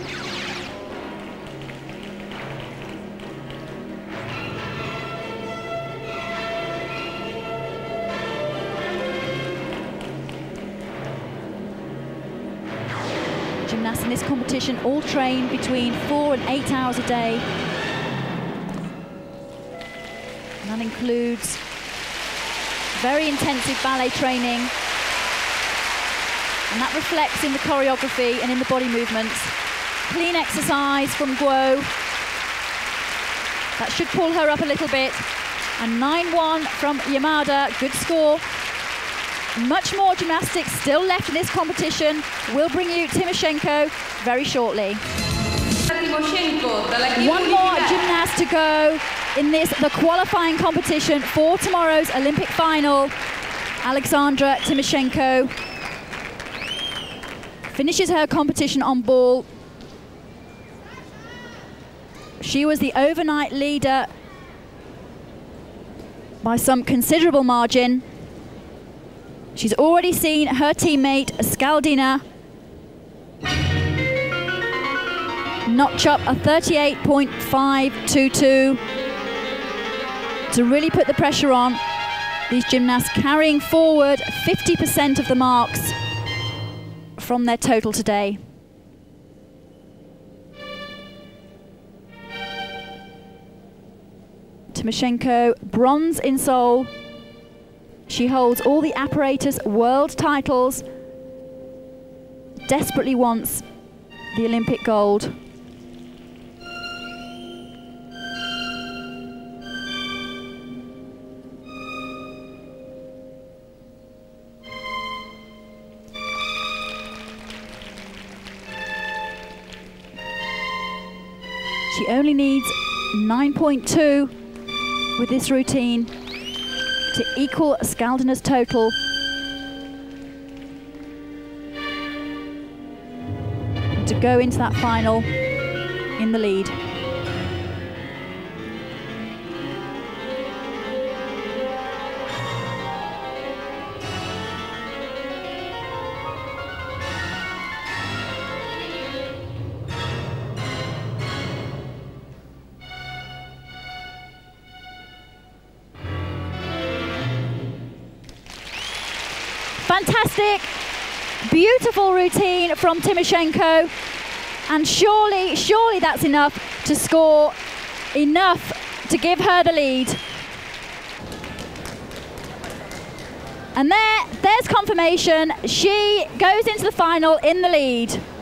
Gymnasts in this competition all train between 4 and 8 hours a day. And that includes very intensive ballet training. And that reflects in the choreography and in the body movements. Clean exercise from Guo. That should pull her up a little bit. And 9-1 from Yamada, good score. Much more gymnastics still left in this competition. We'll bring you Tymoshenko very shortly. One more gymnast to go in the qualifying competition for tomorrow's Olympic final. Alexandra Tymoshenko finishes her competition on ball. She was the overnight leader by some considerable margin. She's already seen her teammate Skaldina notch up a 38.522 to really put the pressure on. These gymnasts carrying forward 50% of the marks from their total today. Tymoshenko, bronze in Seoul. She holds all the apparatus world titles, desperately wants the Olympic gold. She only needs 9.2 with this routine to equal Skaldina's total. And to go into that final in the lead. Fantastic, beautiful routine from Tymoshenko, and surely that's enough to score enough to give her the lead. And there's confirmation. She goes into the final in the lead.